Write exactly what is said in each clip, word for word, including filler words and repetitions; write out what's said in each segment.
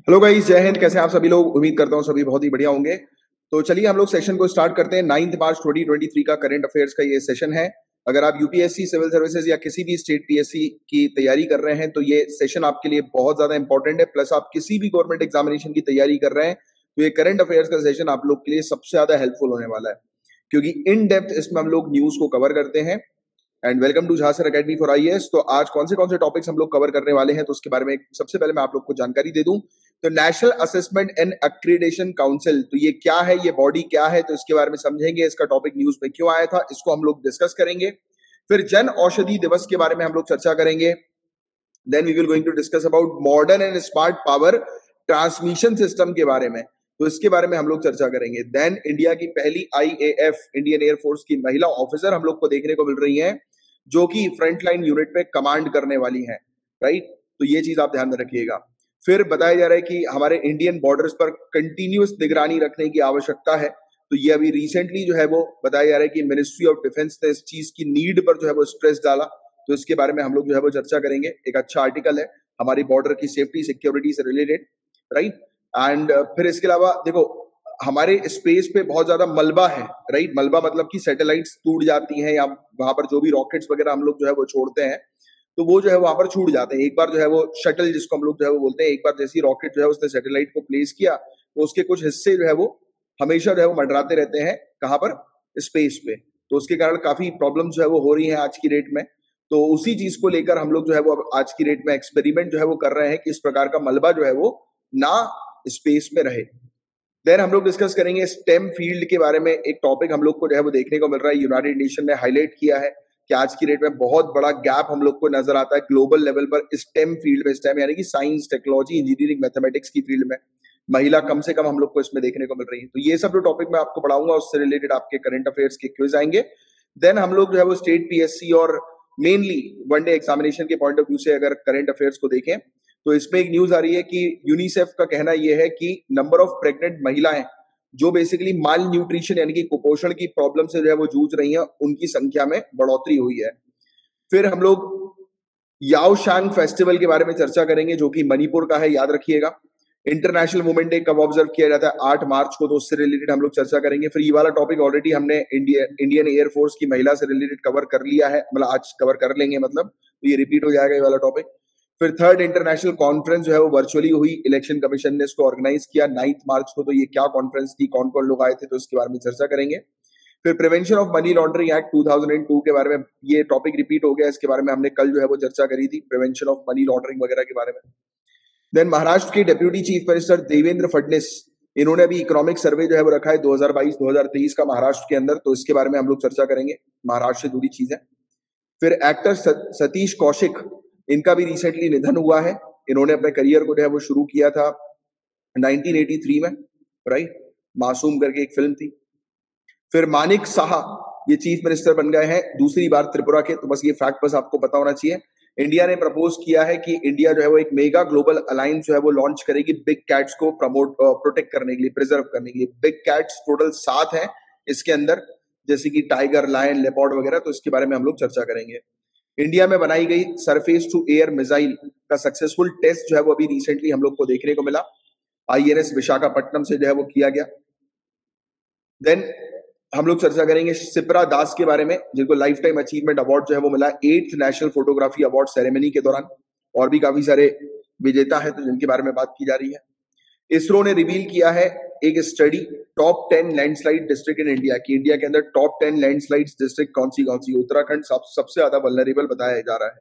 Hello guys, जय हिंद। कैसे हैं आप सभी लोग? उम्मीद करता हूं सभी बहुत ही बढ़िया होंगे। तो चलिए हम लोग सेशन को स्टार्ट करते हैं। Ninth March twenty twenty three का करंट अफेयर्स का ये सेशन है। अगर आप यूपीएससी, सिविल सर्विसेज या किसी भी स्टेट पीएससी की तैयारी कर रहे हैं तो ये सेशन आपके लिए बहुत ज्यादा इंपॉर्टेंट है। प्लस आप किसी भी गवर्नमेंट एग्जामिनेशन की तैयारी कर रहे हैं तो ये करंट अफेयर्स का सेशन आप लोग के लिए सबसे ज्यादा हेल्पफुल होने वाला है, क्योंकि इन डेप्थ इसमें हम लोग न्यूज को कवर करते हैं। एंड वेलकम टू झांसर अकेडमी फॉर आईएएस। तो आज कौन से कौन से टॉपिक्स हम लोग कवर करने वाले हैं तो उसके बारे में सबसे पहले मैं आप लोग को जानकारी दे दूं। तो national assessment and accreditation council, तो ये क्या है, ये बॉडी क्या है, तो इसके बारे में समझेंगे। इसका टॉपिक न्यूज में क्यों आया था, इसको हम लोग डिस्कस करेंगे। फिर जन औषधि दिवस के बारे में हम लोग चर्चा करेंगे। Then we will going to discuss about modern and smart power transmission system के बारे में, तो इसके बारे में हम लोग चर्चा करेंगे। देन इंडिया की पहली आईएएफ, इंडियन एयरफोर्स की महिला ऑफिसर हम लोग को देखने को मिल रही है, जो कि फ्रंटलाइन यूनिट पे कमांड करने वाली हैं, राइट। तो ये चीज आप ध्यान में रखिएगा। फिर बताया जा रहा है कि हमारे इंडियन बॉर्डर्स पर कंटिन्यूअस निगरानी रखने की आवश्यकता है। तो ये अभी रिसेंटली जो है वो बताया जा रहा है कि मिनिस्ट्री ऑफ डिफेंस ने इस चीज की नीड पर जो है वो स्ट्रेस डाला। तो इसके बारे में हम लोग जो है वो चर्चा करेंगे। एक अच्छा आर्टिकल है हमारी बॉर्डर की सेफ्टी सिक्योरिटी से रिलेटेड, राइट। एंड फिर इसके अलावा देखो, हमारे स्पेस पे बहुत ज्यादा मलबा है, राइट। मलबा मतलब कि सैटेलाइट्स टूट जाती हैं या वहां पर जो भी रॉकेट्स वगैरह हम लोग जो है वो छोड़ते हैं तो वो जो है वहां पर छूट जाते हैं। एक बार जो है वो शटल, जिसको हम लोग जो है वो बोलते हैं, एक बार जैसी रॉकेट जो है उसने सैटेलाइट को प्लेस किया तो उसके कुछ हिस्से जो है वो हमेशा जो है वो मंडराते रहते हैं। कहाँ पर? स्पेस पे। तो उसके कारण काफी प्रॉब्लम जो है वो हो रही है आज की डेट में। तो उसी चीज को लेकर हम लोग जो है वो आज की डेट में एक्सपेरिमेंट जो है वो कर रहे हैं कि इस प्रकार का मलबा जो है वो ना स्पेस में रहे। देन हम लोग डिस्कस करेंगे स्टेम फील्ड के बारे में। एक टॉपिक हम लोग को जो है वो देखने को मिल रहा है, यूनाइटेड नेशन ने हाईलाइट किया है कि आज की डेट में बहुत बड़ा गैप हम लोग को नजर आता है ग्लोबल लेवल पर स्टेम फील्ड में। स्टेम यानी कि साइंस, टेक्नोलॉजी, इंजीनियरिंग, मैथमेटिक्स की फील्ड में महिला कम से कम हम लोग को इसमें देखने को मिल रही है। तो ये सब जो टॉपिक मैं आपको पढ़ाऊंगा उससे रिलेटेड आपके करंट अफेयर्स के क्विज आएंगे। देन हम लोग जो है वो स्टेट पीएससी और मेनली वनडे एग्जामिनेशन के पॉइंट ऑफ व्यू से अगर करंट अफेयर्स को देखें तो इसमें एक न्यूज आ रही है कि यूनिसेफ का कहना यह है कि नंबर ऑफ प्रेग्नेंट महिलाएं जो बेसिकली माल न्यूट्रिशन यानी कि कुपोषण की प्रॉब्लम से जो है वो जूझ रही हैं, उनकी संख्या में बढ़ोतरी हुई है। फिर हम लोग याओशांग फेस्टिवल के बारे में चर्चा करेंगे, जो कि मणिपुर का है, याद रखिएगा। इंटरनेशनल वुमेन डे कब ऑब्जर्व किया जाता है? आठ मार्च को। तो उससे रिलेटेड हम लोग चर्चा करेंगे। फिर ये वाला टॉपिक ऑलरेडी हमने इंडिया इंडियन एयरफोर्स की महिला से रिलेटेड कवर कर लिया है, मतलब आज कवर कर लेंगे, मतलब तो ये रिपीट हो जाएगा ये वाला टॉपिक। फिर थर्ड इंटरनेशनल कॉन्फ्रेंस जो है वो वर्चुअली हुई, इलेक्शन कमीशन ने इसको ऑर्गेनाइज किया नाइन्थ मार्च को। तो ये क्या कॉन्फ्रेंस थी, कौन कौन लोग आए थे, तो इसके बारे में चर्चा करेंगे। फिर prevention of money laundering act two thousand two के बारे में ये टॉपिक रिपीट हो गया, इसके बारे में हमने कल जो है वो चर्चा करी थी, प्रिवेंशन ऑफ मनी लॉन्ड्रिंग वगैरह के बारे में। देन महाराष्ट्र के deputy chief minister Devendra Fadnavis, इन्होंने अभी इकोनॉमिक सर्वे जो है वो रखा है दो हज़ार बाईस दो हज़ार तेईस का महाराष्ट्र के अंदर, तो इसके बारे में हम लोग चर्चा करेंगे, महाराष्ट्र से जुड़ी चीजें। फिर एक्टर सतीश कौशिक, इनका भी रिसेंटली निधन हुआ है। इन्होंने अपने करियर को जो है वो शुरू किया था नाइनटीन एटी थ्री में, राइट। मासूम करके एक फिल्म थी। फिर मानिक साहा, ये चीफ मिनिस्टर बन गए हैं दूसरी बार त्रिपुरा के। तो बस ये फैक्ट बस आपको पता होना चाहिए। इंडिया ने प्रपोज किया है कि इंडिया जो है वो एक मेगा ग्लोबल अलायंस जो है वो लॉन्च करेगी बिग कैट्स को प्रमोट प्रोटेक्ट करने के लिए, प्रिजर्व करने के लिए। बिग कैट्स टोटल सात हैं इसके अंदर, जैसे कि टाइगर, लायन, लेपर्ड वगैरह। तो इसके बारे में हम लोग चर्चा करेंगे। इंडिया में बनाई गई सरफेस टू एयर मिसाइल का सक्सेसफुल टेस्ट जो है वो अभी रिसेंटली हम लोग को देखने को मिला, आईएनएस विशाखापट्टनम से जो है वो किया गया। देन हम लोग चर्चा करेंगे सिप्रा दास के बारे में, जिनको लाइफ टाइम अचीवमेंट अवार्ड जो है वो मिला eighth national photography award ceremony के दौरान। और भी काफी सारे विजेता है तो जिनके बारे में बात की जा रही है। इसरो ने रिवील किया है एक study, top ten landslide district in India की। इंडिया के अंदर टॉप टेन लैंडस्लाइड डिस्ट्रिक्ट कौन सी कौन सी? उत्तराखंड सब, सबसे ज्यादा वल्नरेबल बताया जा रहा है।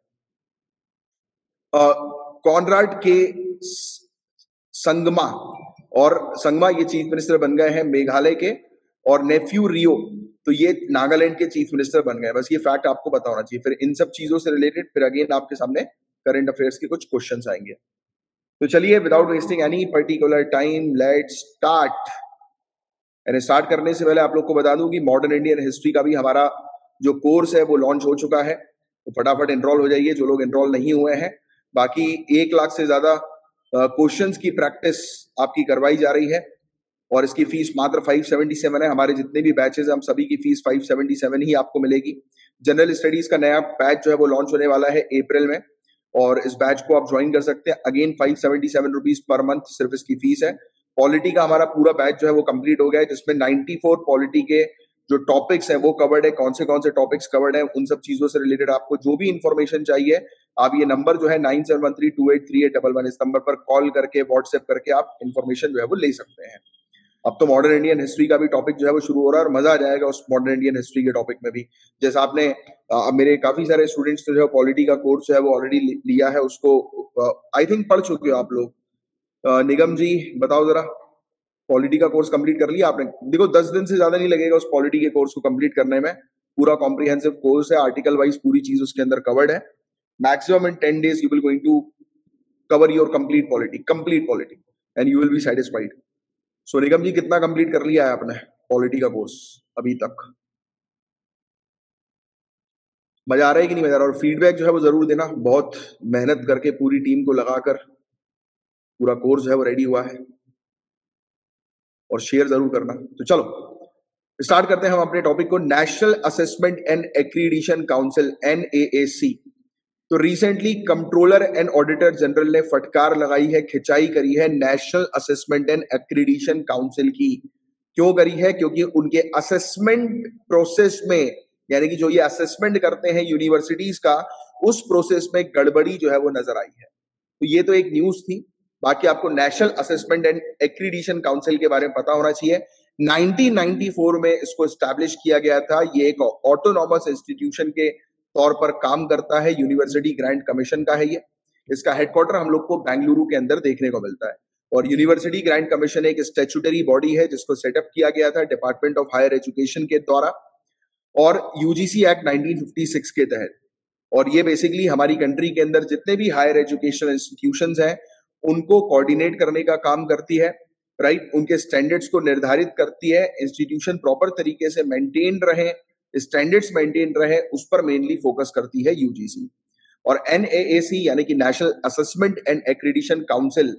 कॉनराड के संगमा, और संगमा ये चीफ मिनिस्टर बन गए हैं मेघालय के, और नेफ्यू रियो तो ये नागालैंड के चीफ मिनिस्टर बन गए। बस ये फैक्ट आपको पता होना चाहिए। फिर इन सब चीजों से रिलेटेड फिर अगेन आपके सामने करंट अफेयर्स के कुछ क्वेश्चंस आएंगे। तो चलिए without wasting any particular time let's start. And start करने से पहले आप लोग को बता दूं कि मॉडर्न इंडियन हिस्ट्री का भी हमारा जो कोर्स है वो लॉन्च हो चुका है। तो फटाफट एनरोल हो जाइए जो लोग एनरोल नहीं हुए हैं। बाकी एक लाख से ज्यादा क्वेश्चंस की प्रैक्टिस आपकी करवाई जा रही है और इसकी फीस मात्र पाँच सौ सतहत्तर है। हमारे जितने भी बैचेस हैं हम सभी की फीस पाँच सौ सतहत्तर ही आपको मिलेगी। जनरल स्टडीज का नया बैच जो है वो लॉन्च होने वाला है अप्रैल में, और इस बैच को आप ज्वाइन कर सकते हैं। Again five seventy seven rupees per month सिर्फ इसकी फीस है। पॉलिटी का हमारा पूरा बैच जो है वो कंप्लीट हो गया है, जिसमें नाइंटी फोर पॉलिटी के जो टॉपिक्स हैं वो कवर्ड है। कौन से कौन से टॉपिक्स कवर्ड हैं, उन सब चीजों से रिलेटेड आपको जो भी इंफॉर्मेशन चाहिए, आप ये नंबर जो है nine seven one three two eight three eight double one, इस नंबर पर कॉल करके व्हाट्सएप करके आप इन्फॉर्मेशन जो है वो ले सकते हैं। अब तो मॉडर्न इंडियन हिस्ट्री का भी टॉपिक जो है वो शुरू हो रहा है और मजा आ जाएगा उस मॉडर्न इंडियन हिस्ट्री के टॉपिक में भी। जैसा आपने अ, मेरे काफी सारे स्टूडेंट्स जो है पॉलिटी का कोर्स जो है वो ऑलरेडी लिया है, उसको आई थिंक पढ़ चुके हो आप लोग। अ, निगम जी बताओ जरा, पॉलिटी का कोर्स कंप्लीट कर लिया आपने? देखो दस दिन से ज्यादा नहीं लगेगा उस पॉलिटी के कोर्स को कंप्लीट करने में। पूरा कॉम्प्रिहेंसिव कोर्स है, आर्टिकल वाइज पूरी चीज उसके अंदर कवर्ड है। Maximum in ten days you will going to cover your complete polity, complete polity, and you will be satisfied. So Nigam ji कितना कंप्लीट कर लिया है आपने पॉलिटी का कोर्स अभी तक? मजा आ रहा है कि नहीं मजा आ रहा? और फीडबैक जो है वो जरूर देना, बहुत मेहनत करके पूरी टीम को लगाकर पूरा कोर्स जो है वो रेडी हुआ है, और शेयर जरूर करना। तो चलो स्टार्ट करते हैं हम अपने टॉपिक को। National assessment and accreditation council, N A A C. तो recently controller and auditor general ने फटकार लगाई है, खिंचाई करी है national assessment and accreditation council की। क्यों करी है? क्योंकि उनके असेसमेंट प्रोसेस में, यानी कि जो ये असेसमेंट करते हैं यूनिवर्सिटीज का, उस प्रोसेस में गड़बड़ी जो है वो नजर आई है। तो ये तो एक न्यूज थी। बाकी आपको national assessment and accreditation council के बारे में पता होना चाहिए। नाइनटीन नाइंटी फोर में इसको एस्टैब्लिश किया गया था। ये एक ऑटोनॉमस इंस्टीट्यूशन के तौर पर काम करता है, यूनिवर्सिटी ग्रांट कमीशन का है ये। इसका हेडक्वार्टर हम लोग को बेंगलुरु के अंदर देखने को मिलता है। और यूनिवर्सिटी ग्रांट कमीशन एक स्टैट्यूटरी बॉडी है जिसको सेटअप किया गया था डिपार्टमेंट ऑफ हायर एजुकेशन के द्वारा और UGC act nineteen fifty six के तहत। और ये बेसिकली हमारी कंट्री के अंदर जितने भी हायर एजुकेशन इंस्टीट्यूशंस हैं उनको कोऑर्डिनेट करने का काम करती है, राइट। उनके स्टैंडर्ड्स को निर्धारित करती है, इंस्टीट्यूशन प्रॉपर तरीके से मेंटेन रहे, स्टैंडर्ड्स मेंटेन रहे, उस पर मेनली फोकस करती है यूजीसी। और एन ए ए सी यानी कि national assessment and accreditation council,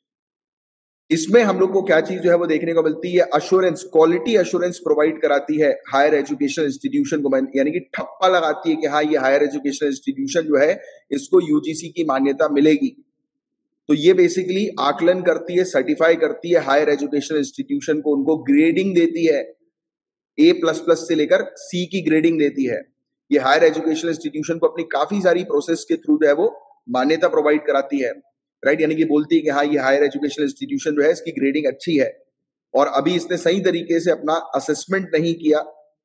इसमें हम लोग को क्या चीज जो है वो देखने को मिलती है? अश्योरेंस, क्वालिटी अश्योरेंस प्रोवाइड कराती है हायर एजुकेशन इंस्टीट्यूशन को, यानी कि ठप्पा लगाती है कि हाँ ये हायर एजुकेशन इंस्टीट्यूशन जो है इसको यूजीसी की मान्यता मिलेगी। तो ये बेसिकली आकलन करती है, सर्टिफाई करती है हायर एजुकेशन इंस्टीट्यूशन को, उनको ग्रेडिंग देती है, ए प्लस प्लस से लेकर सी की ग्रेडिंग देती है। ये हायर एजुकेशन इंस्टीट्यूशन को अपनी काफी सारी प्रोसेस के थ्रू जो है वो मान्यता प्रोवाइड कराती है, राइट। यानी कि बोलती है कि हाँ ये हायर एजुकेशन इंस्टीट्यूशन जो है इसकी ग्रेडिंग अच्छी है, और अभी इसने सही तरीके से अपना असेसमेंट नहीं किया,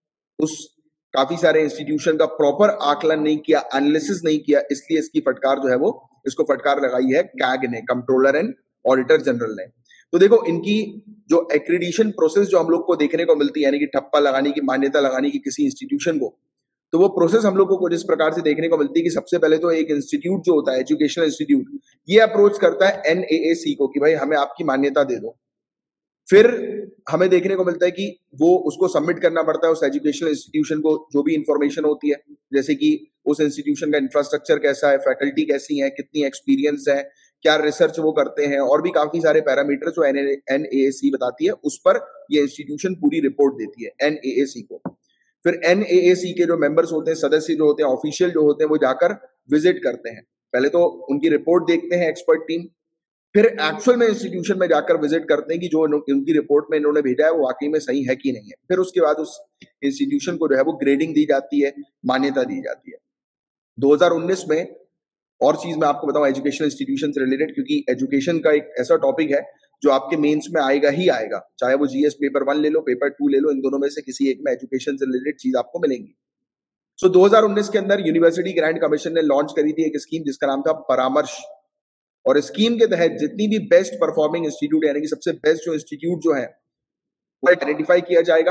उस काफी सारे इंस्टीट्यूशन का प्रॉपर आकलन नहीं किया, एनालिसिस नहीं किया, इसलिए इसकी फटकार जो है वो, इसको फटकार लगाई है कैग ने, कंट्रोलर एंड ऑडिटर जनरल ने। तो देखो इनकी जो एक्रीडिशन प्रोसेस जो हम लोग को देखने को मिलती है, यानी कि ठप्पा लगाने की, मान्यता लगाने की किसी इंस्टीट्यूशन को, तो वो प्रोसेस हम लोग को जिस प्रकार से देखने को मिलती है कि सबसे पहले तो एक इंस्टीट्यूट जो होता है, एजुकेशनल इंस्टीट्यूट, ये अप्रोच करता है एन ए ए सी को कि भाई हमें आपकी मान्यता दे दो। फिर हमें देखने को मिलता है कि वो उसको सबमिट करना पड़ता है उस एजुकेशनल इंस्टीट्यूशन को जो भी इंफॉर्मेशन होती है, जैसे कि उस इंस्टीट्यूशन का इंफ्रास्ट्रक्चर कैसा है, फैकल्टी कैसी है, कितनी एक्सपीरियंस है, क्या रिसर्च वो करते हैं, और भी काफी सारे पैरामीटर जो एन ए ए सी बताती है, उस पर ये इंस्टीट्यूशन पूरी रिपोर्ट देती है एन ए ए सी को। फिर एन ए ए सी के जो मेंबर्स होते हैं, सदस्य जो होते हैं, ऑफिशियल जो होते हैं, वो जाकर विजिट करते हैं। पहले तो उनकी रिपोर्ट देखते हैं एक्सपर्ट टीम, फिर एक्चुअल में इंस्टीट्यूशन में जाकर विजिट करते हैं कि जो उनकी रिपोर्ट में इन्होंने भेजा है वो वाकई में सही है कि नहीं है। फिर उसके बाद उस इंस्टीट्यूशन को जो है वो ग्रेडिंग दी जाती है, मान्यता दी जाती है। दो हज़ार उन्नीस में और चीज मैं आपको बताऊं एजुकेशन इंस्टीट्यूशन से रिलेटेड, क्योंकि एजुकेशन का एक ऐसा टॉपिक है जो आपके मेंस में आएगा ही आएगा, चाहे वो जीएस पेपर वन ले लो, पेपर टू ले लो, इन दोनों में से किसी एक में एजुकेशन से रिलेटेड चीज आपको मिलेंगी। सो दो हज़ार उन्नीस के अंदर यूनिवर्सिटी ग्रांट कमीशन ने लॉन्च करी थी एक स्कीम जिसका नाम था परामर्श, और स्कीम के तहत जितनी भी बेस्ट परफॉर्मिंग इंस्टीट्यूट यानी कि सबसे बेस्ट जो इंस्टीट्यूट जो है वो आइडेंटिफाई किया जाएगा,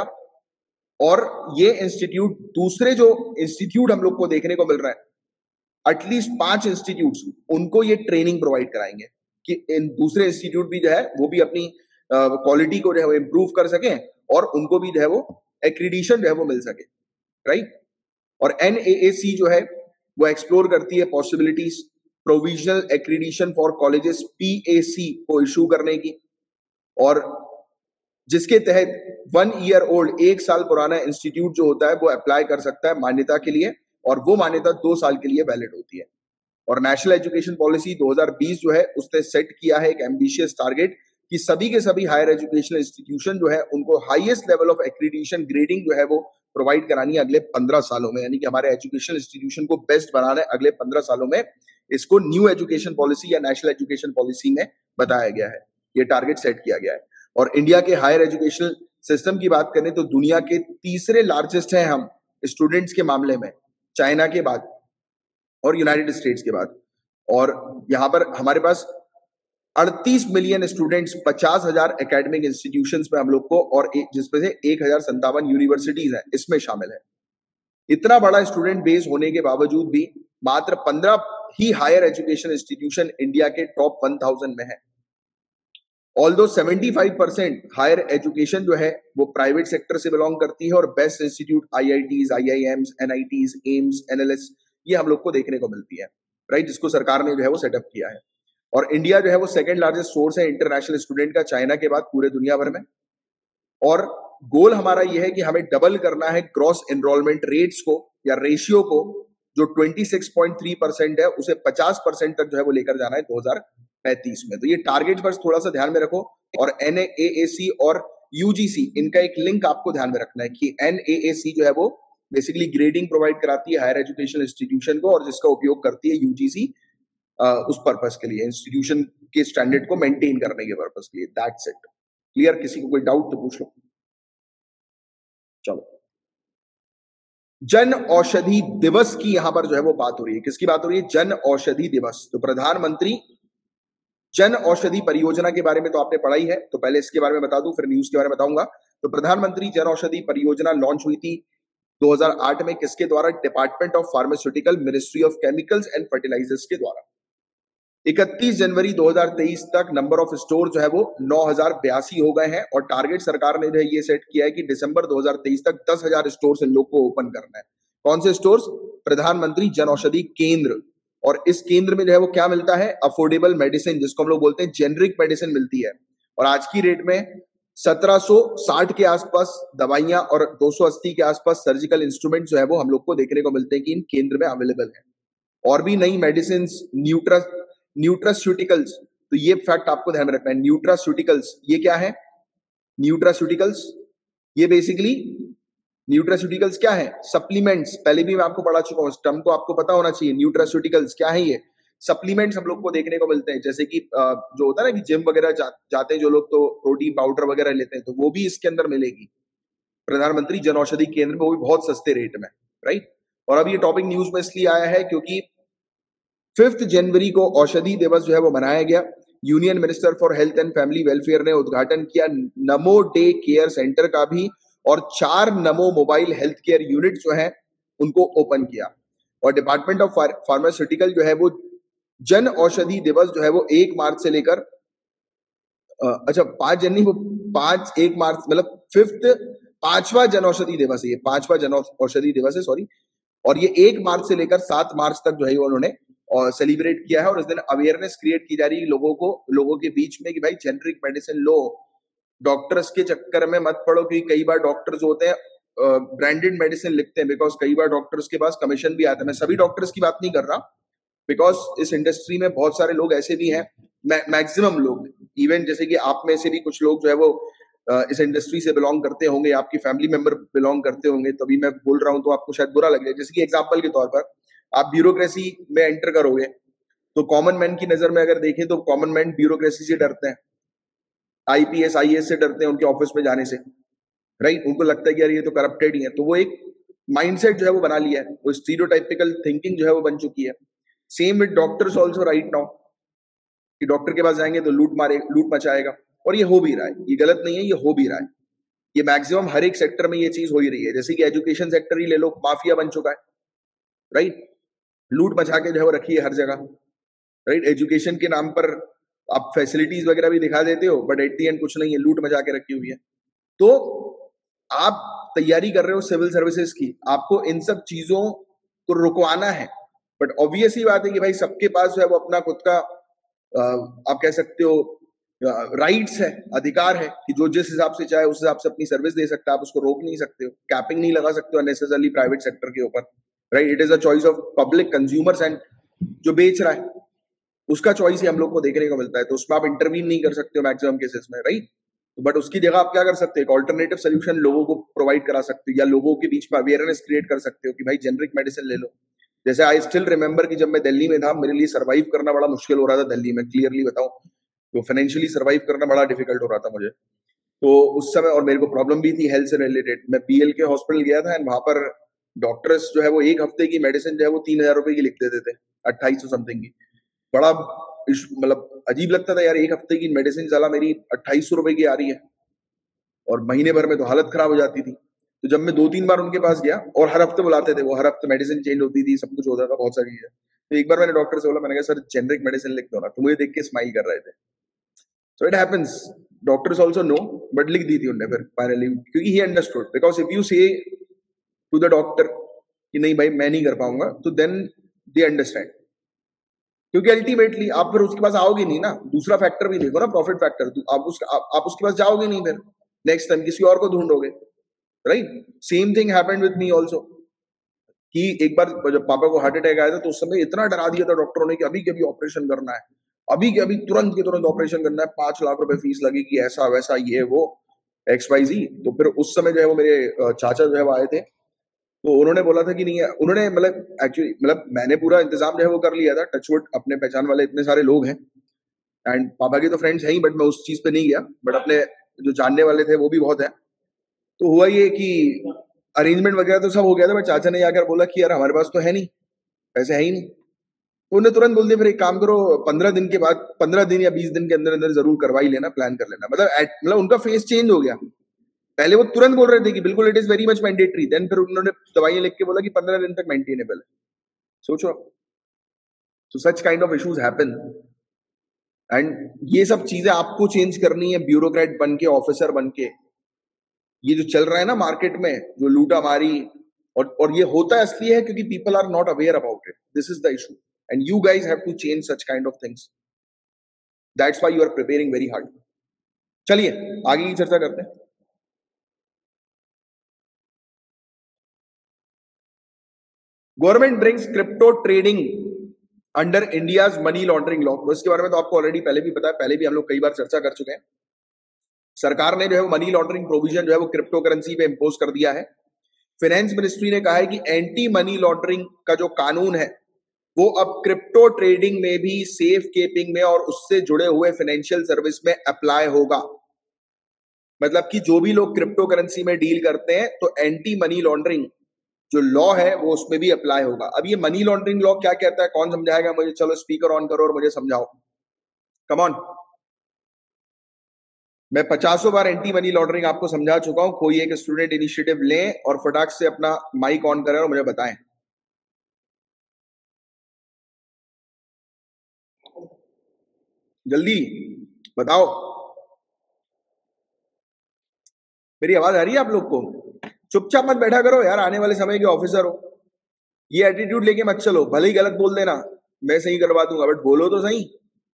और ये इंस्टीट्यूट दूसरे जो इंस्टीट्यूट हम लोग को देखने को मिल रहा है एटलीस्ट पांच इंस्टीट्यूट्स, उनको ये ट्रेनिंग प्रोवाइड कराएंगे कि इन दूसरे इंस्टीट्यूट भी जो है वो भी अपनी क्वालिटी को जो है वो इम्प्रूव कर सकें और उनको भी जो है वो एक्रीडिशन जो है वो मिल सके, राइट। और एन ए ए सी जो है वो एक्सप्लोर करती है possibilities provisional accreditation for colleges P A C को इशू करने की, और जिसके तहत वन ईयर ओल्ड, एक साल पुराना इंस्टीट्यूट जो होता है वो अप्लाई कर सकता है मान्यता के लिए, और वो मान्यता दो साल के लिए वैलिड होती है। और नेशनल एजुकेशन पॉलिसी दो हज़ार बीस जो है उसने सेट किया है एक एम्बिशियस टारगेट कि सभी के सभी हायर एजुकेशनल इंस्टीट्यूशन जो है उनको highest level of accreditation grading जो है वो प्रोवाइड करानी है अगले पंद्रह सालों में, यानी कि हमारे एजुकेशनल इंस्टीट्यूशन को बेस्ट बनाना है अगले पंद्रह सालों में। इसको न्यू एजुकेशन पॉलिसी या नेशनल एजुकेशन पॉलिसी में बताया गया है, ये टारगेट सेट किया गया है। और इंडिया के हायर एजुकेशनल सिस्टम की बात करें तो दुनिया के तीसरे लार्जेस्ट हैं हम स्टूडेंट्स के मामले में, चाइना के बाद और यूनाइटेड स्टेट्स के बाद। और यहाँ पर हमारे पास अड़तीस मिलियन स्टूडेंट्स, पचास हजार एकेडमिक इंस्टीट्यूशंस में हम लोग को, और जिसमें से एक हजार संतावन यूनिवर्सिटीज हैं इसमें शामिल है। इतना बड़ा स्टूडेंट बेस होने के बावजूद भी मात्र पंद्रह ही हायर एजुकेशन इंस्टीट्यूशन इंडिया के टॉप एक हज़ार में है। ऑल्दो पचहत्तर परसेंट हायर एजुकेशन जो है वो प्राइवेट सेक्टर से बिलोंग करती है और best institute IITs, IIMs, NITs, AIIMS, NLS ये हम लोग को देखने को मिलती है, राइट, जिसको सरकार ने जो है वो सेटअप किया है। और इंडिया जो है वो सेकंड लार्जेस्ट सोर्स है इंटरनेशनल स्टूडेंट का चाइना के बाद पूरे दुनिया भर में। और गोल हमारा ये है कि हमें डबल करना है ग्रॉस एनरोलमेंट रेट्स को या रेशियो को, जो छब्बीस पॉइंट तीन परसेंट है उसे पचास परसेंट तक जो है वो लेकर जाना है दो हज़ार पैंतीस में। तो ये टारगेट बस थोड़ा सा ध्यान में रखो। और एनएएसी और यूजीसी इनका एक लिंक आपको ध्यान में रखना है कि एनएएसी जो है वो बेसिकली ग्रेडिंग प्रोवाइड कराती है हायर एजुकेशन इंस्टीट्यूशन को, और जिसका उपयोग करती है यूजीसी उस पर्पस के लिए, इंस्टीट्यूशन के स्टैंडर्ड को मेंटेन करने के पर्पस के लिए। That's it. क्लियर? किसी को कोई डाउट तो पूछ लो। चलो, जन औषधि दिवस की यहां पर जो है वो बात हो रही है। किसकी बात हो रही है? जन औषधि दिवस। तो प्रधानमंत्री जन औषधि परियोजना के बारे में तो आपने पढ़ा ही है, तो पहले इसके बारे में बता दूं, फिर न्यूज के बारे में बताऊंगा। तो प्रधानमंत्री जन औषधि परियोजना लॉन्च हुई थी दो हज़ार आठ में। किसके द्वारा? Department of pharmaceutical, ministry of chemicals and fertilizers के द्वारा। इकतीस जनवरी दो हज़ार तेईस तक नंबर ऑफ स्टोर जो है वो नौ हजार बयासी हो गए हैं, और टारगेट सरकार ने जो है ये सेट किया है कि दिसंबर दो हज़ार तेईस तक दस हजार स्टोर इन लोग को ओपन करना है। कौन से स्टोर्स? प्रधानमंत्री जन औषधि केंद्र। और इस केंद्र में जो है वो क्या मिलता है? अफोर्डेबल मेडिसिन, जिसको हम लोग बोलते हैं जेनरिक मेडिसिन मिलती है। और आज की रेट में सत्रह सौ साठ के आसपास दवाइयां और दो सौ अस्सी के आसपास सर्जिकल इंस्ट्रूमेंट जो है वो हम लोग को देखने को मिलते हैं कि इन केंद्र में अवेलेबल है। और भी नई मेडिसिन, न्यूट्रा न्यूट्रास्यूटिकल्स, तो ये फैक्ट आपको ध्यान में रखना है। न्यूट्रास्यूटिकल्स ये क्या है? न्यूट्रास्यूटिकल्स ये बेसिकली न्यूट्रास्यूटिकल्स क्या है? सप्लीमेंट्स। पहले भी मैं आपको पढ़ा चुका हूं, इस टर्म को आपको पता होना चाहिए। न्यूट्रास्यूटिकल्स क्या है? ये सप्लीमेंट्स हम लोग को देखने को मिलते हैं, जैसे कि जो होता है ना कि जिम वगैरह जा, जाते हैं जो लोग, तो प्रोटीन पाउडर वगैरह लेते हैं, तो वो भी इसके अंदर मिलेगी प्रधानमंत्री जन औषधि केंद्र में, वो भी बहुत सस्ते रेट में, राइट। और अब ये टॉपिक न्यूज में इसलिए आया है क्योंकि फिफ्थ जनवरी को औषधि दिवस जो है वो मनाया गया। Union minister for health and family welfare ने उद्घाटन किया नमो डे केयर सेंटर का भी, और चार नमो मोबाइल हेल्थ केयर यूनिट जो है उनको ओपन किया। और डिपार्टमेंट ऑफ फार्मास्यूटिकल जो है वो जन औषधि दिवस जो है वो एक मार्च से लेकर अच्छा पांच जनवरी वो पांच एक मार्च मतलब फिफ्थ पांचवा जन औषधि दिवस है, ये पांचवा जन औषधि दिवस है, सॉरी। और ये एक मार्च से लेकर सात मार्च तक जो है उन्होंने और सेलिब्रेट किया है। और इस दिन अवेयरनेस क्रिएट की जा रही है लोगों को, लोगों के बीच में कि भाई जेनरिक मेडिसिन लो, डॉक्टर्स के चक्कर में मत पड़ो, क्योंकि कई बार डॉक्टर्स होते हैं ब्रांडेड मेडिसिन लिखते हैं, बिकॉज कई बार डॉक्टर्स के पास कमीशन भी आता है। मैं सभी डॉक्टर्स की बात नहीं कर रहा, बिकॉज इस इंडस्ट्री में बहुत सारे लोग ऐसे भी हैं, मैक्सिमम लोग, इवन जैसे कि आप में से भी कुछ लोग जो है वो इस इंडस्ट्री से बिलोंग करते होंगे, आपकी फैमिली मेंबर बिलोंग करते होंगे, तभी मैं बोल रहा हूं तो आपको शायद बुरा लग जाए। जैसे कि एग्जांपल के तौर पर आप ब्यूरोक्रेसी में एंटर करोगे तो कॉमन मैन की नजर में अगर देखें तो कॉमन मैन ब्यूरोक्रेसी से डरते हैं, आईपीएस आईएएस से डरते हैं उनके ऑफिस में जाने से, राइट। उनको लगता है कि यार ये तो करप्टेड ही है, तो वो एक माइंडसेट जो है वो बना लिया है, वो स्टीरियोटाइपिकल थिंकिंग जो है वो बन चुकी है। Same with doctors also right now, कि डॉक्टर के पास जाएंगे तो लूट मारे लूट मचाएगा, और ये हो भी रहा है, ये गलत नहीं है, ये हो भी रहा है। ये मैक्सिमम हर एक सेक्टर में ये चीज हो ही रही है। जैसे कि एजुकेशन सेक्टर ही ले लो, माफिया बन चुका है, राइट। लूट मचा के जो है वो रखी है हर जगह, राइट। एजुकेशन के नाम पर आप फैसिलिटीज वगैरह भी दिखा देते हो, बट एट दी एंड कुछ नहीं है, लूट मचा के रखी हुई है। तो आप तैयारी कर रहे हो सिविल सर्विसेज की, आपको इन सब चीजों को रुकवाना है, बट ऑब्वियस ही बात है कि भाई सबके पास जो है वो अपना खुद का आप कह सकते हो राइट्स है, अधिकार है, कि जो जिस हिसाब से चाहे उस हिसाब से अपनी सर्विस दे सकता है, आप उसको रोक नहीं सकते हो, कैपिंग नहीं लगा सकते हो अननेसेसरली प्राइवेट सेक्टर के ऊपर, right. It is a choice of public consumers and जो बेच रहा है उसका चॉइस ही हम लोग को देखने को मिलता है, तो उसमें आप इंटरवीन नहीं कर सकते हो मैक्सिमम केसेस में, राइट। बट उसकी जगह आप क्या कर सकते हो, ऑल्टरनेटिव सोल्यूशन लोगों को प्रोवाइड करा सकते हो, या लोगों के बीच में अवेयरनेस क्रिएट कर सकते हो कि भाई जेनरिक मेडिसिन ले लो। जैसे आई स्टिल रिमेंबर कि जब मैं दिल्ली में था, मेरे लिए सर्वाइव करना बड़ा मुश्किल हो रहा था दिल्ली में, क्लियरली बताऊं तो फाइनेंशियली सर्वाइव करना बड़ा डिफिकल्ट हो रहा था मुझे तो उस समय, और मेरे को प्रॉब्लम भी थी हेल्थ से रिलेटेड। मैं बीएल के हॉस्पिटल गया था एंड वहां पर डॉक्टर्स जो है वो एक हफ्ते की मेडिसिन जो है वो तीन हजार रुपए की लिख देते थे, अट्ठाईस सौ समथिंग की। बड़ा मतलब अजीब लगता था यार, एक हफ्ते की मेडिसिन साला मेरी अट्ठाईस सौ रुपए की आ रही है और महीने भर में तो हालत खराब हो जाती थी। तो जब मैं दो तीन बार उनके पास गया, और हर हफ्ते बुलाते थे वो, हर हफ्ते मेडिसिन चेंज होती थी, सब कुछ होता था, बहुत सारी चीजें। तो एक बार मैंने डॉक्टर से बोला, मैंने कहा सर जेनरिक मेडिसिन लिख दो ना, तो मुझे देख के स्माइल कर रहे थे। So it happens, doctors also know, but लिख दी थी उन्होंने फिर फाइनली, क्योंकि he understood. Because if you say to the doctor कि नहीं भाई मैं नहीं कर पाऊंगा, तो देन दे अंडरस्टैंड। क्योंकि अल्टीमेटली आप फिर उसके पास आओगे नहीं ना। दूसरा फैक्टर भी देखो ना, प्रॉफिट फैक्टर, तो आप उस आप, आप उसके पास जाओगे नहीं, फिर नेक्स्ट टाइम किसी और को ढूंढोगे, right. Same thing happened with me also, कि एक बार जब पापा को हार्ट अटैक आया था तो उस समय इतना डरा दिया था डॉक्टरों ने कि अभी के अभी ऑपरेशन करना है, अभी के अभी तुरंत के तुरंत ऑपरेशन करना है, पांच लाख रुपए फीस लगेगी, ऐसा वैसा ये वो एक्स वाई जी। तो फिर उस समय जो है वो मेरे अ, चाचा जो है वो आए थे, तो उन्होंने बोला था कि नहीं है, उन्होंने मतलब एक्चुअली मतलब मैंने पूरा इंतजाम जो है वो कर लिया था, टचवुड अपने पहचान वाले इतने सारे लोग हैं, एंड पापा के तो फ्रेंड्स हैं ही, बट मैं उस चीज पे नहीं गया, बट अपने जो जानने वाले थे वो भी बहुत है। तो हुआ ये कि अरेंजमेंट वगैरह तो सब हो गया था, बट चाचा ने आकर बोला कि यार हमारे पास तो है नहीं, पैसे है ही नहीं। तो उन्हें तुरंत बोल दिया फिर एक काम करो, पंद्रह दिन के बाद, पंद्रह दिन या बीस दिन के अंदर अंदर जरूर करवा ही लेना, प्लान कर लेना। मतलब at- मतलब उनका फेस चेंज हो गया। पहले वो तुरंत बोल रहे थे कि बिल्कुल it is very much mandatory, then फिर उन्होंने दवाइयां लिख के बोला कि पंद्रह दिन तक मेंटेनेबल है। सोचो, तो such kind of issues happen, and ये सब चीजें आपको चेंज करनी है ब्यूरोक्रेट बन के, ऑफिसर बन के। ये जो चल रहा है ना मार्केट में, जो लूटा मारी, और और ये होता इसलिए है क्योंकि people are not aware about it, this is the issue, and you guys have to change such kind of things, that's why you are preparing very hard. चलिए आगे की चर्चा करते हैं। Government brings crypto trading under India's money laundering law. इसके बारे में तो आपको ऑलरेडी पहले भी पता है, पहले भी हम लोग कई बार चर्चा कर चुके हैं। सरकार ने जो है वो मनी लॉन्ड्रिंग प्रोविजन जो है वो क्रिप्टो करेंसी पे इंपोज कर दिया है। फाइनेंस मिनिस्ट्री ने कहा है कि एंटी मनी लॉन्ड्रिंग का जो कानून है वो अब क्रिप्टो ट्रेडिंग में भी, सेफ केपिंग में और उससे जुड़े हुए फाइनेंशियल सर्विस में अप्लाई होगा। मतलब कि जो भी लोग क्रिप्टो करेंसी में डील करते हैं तो एंटी मनी लॉन्ड्रिंग जो लॉ है वो उसमें भी अप्लाई होगा। अब ये मनी लॉन्ड्रिंग लॉ क्या कहता है, कौन समझाएगा मुझे? चलो स्पीकर ऑन करो और मुझे समझाओ, कम ऑन। मैं पचासों बार एंटी मनी लॉन्ड्रिंग आपको समझा चुका हूं, कोई एक स्टूडेंट इनिशिएटिव लें और फटाक से अपना माइक ऑन करें और मुझे बताएं। जल्दी बताओ, मेरी आवाज आ रही है आप लोग को? चुपचाप मत बैठा करो यार, आने वाले समय के ऑफिसर हो। ये एटीट्यूड लेके मत चलो, भले ही गलत बोल देना, मैं सही करवा दूंगा, बट बोलो तो सही।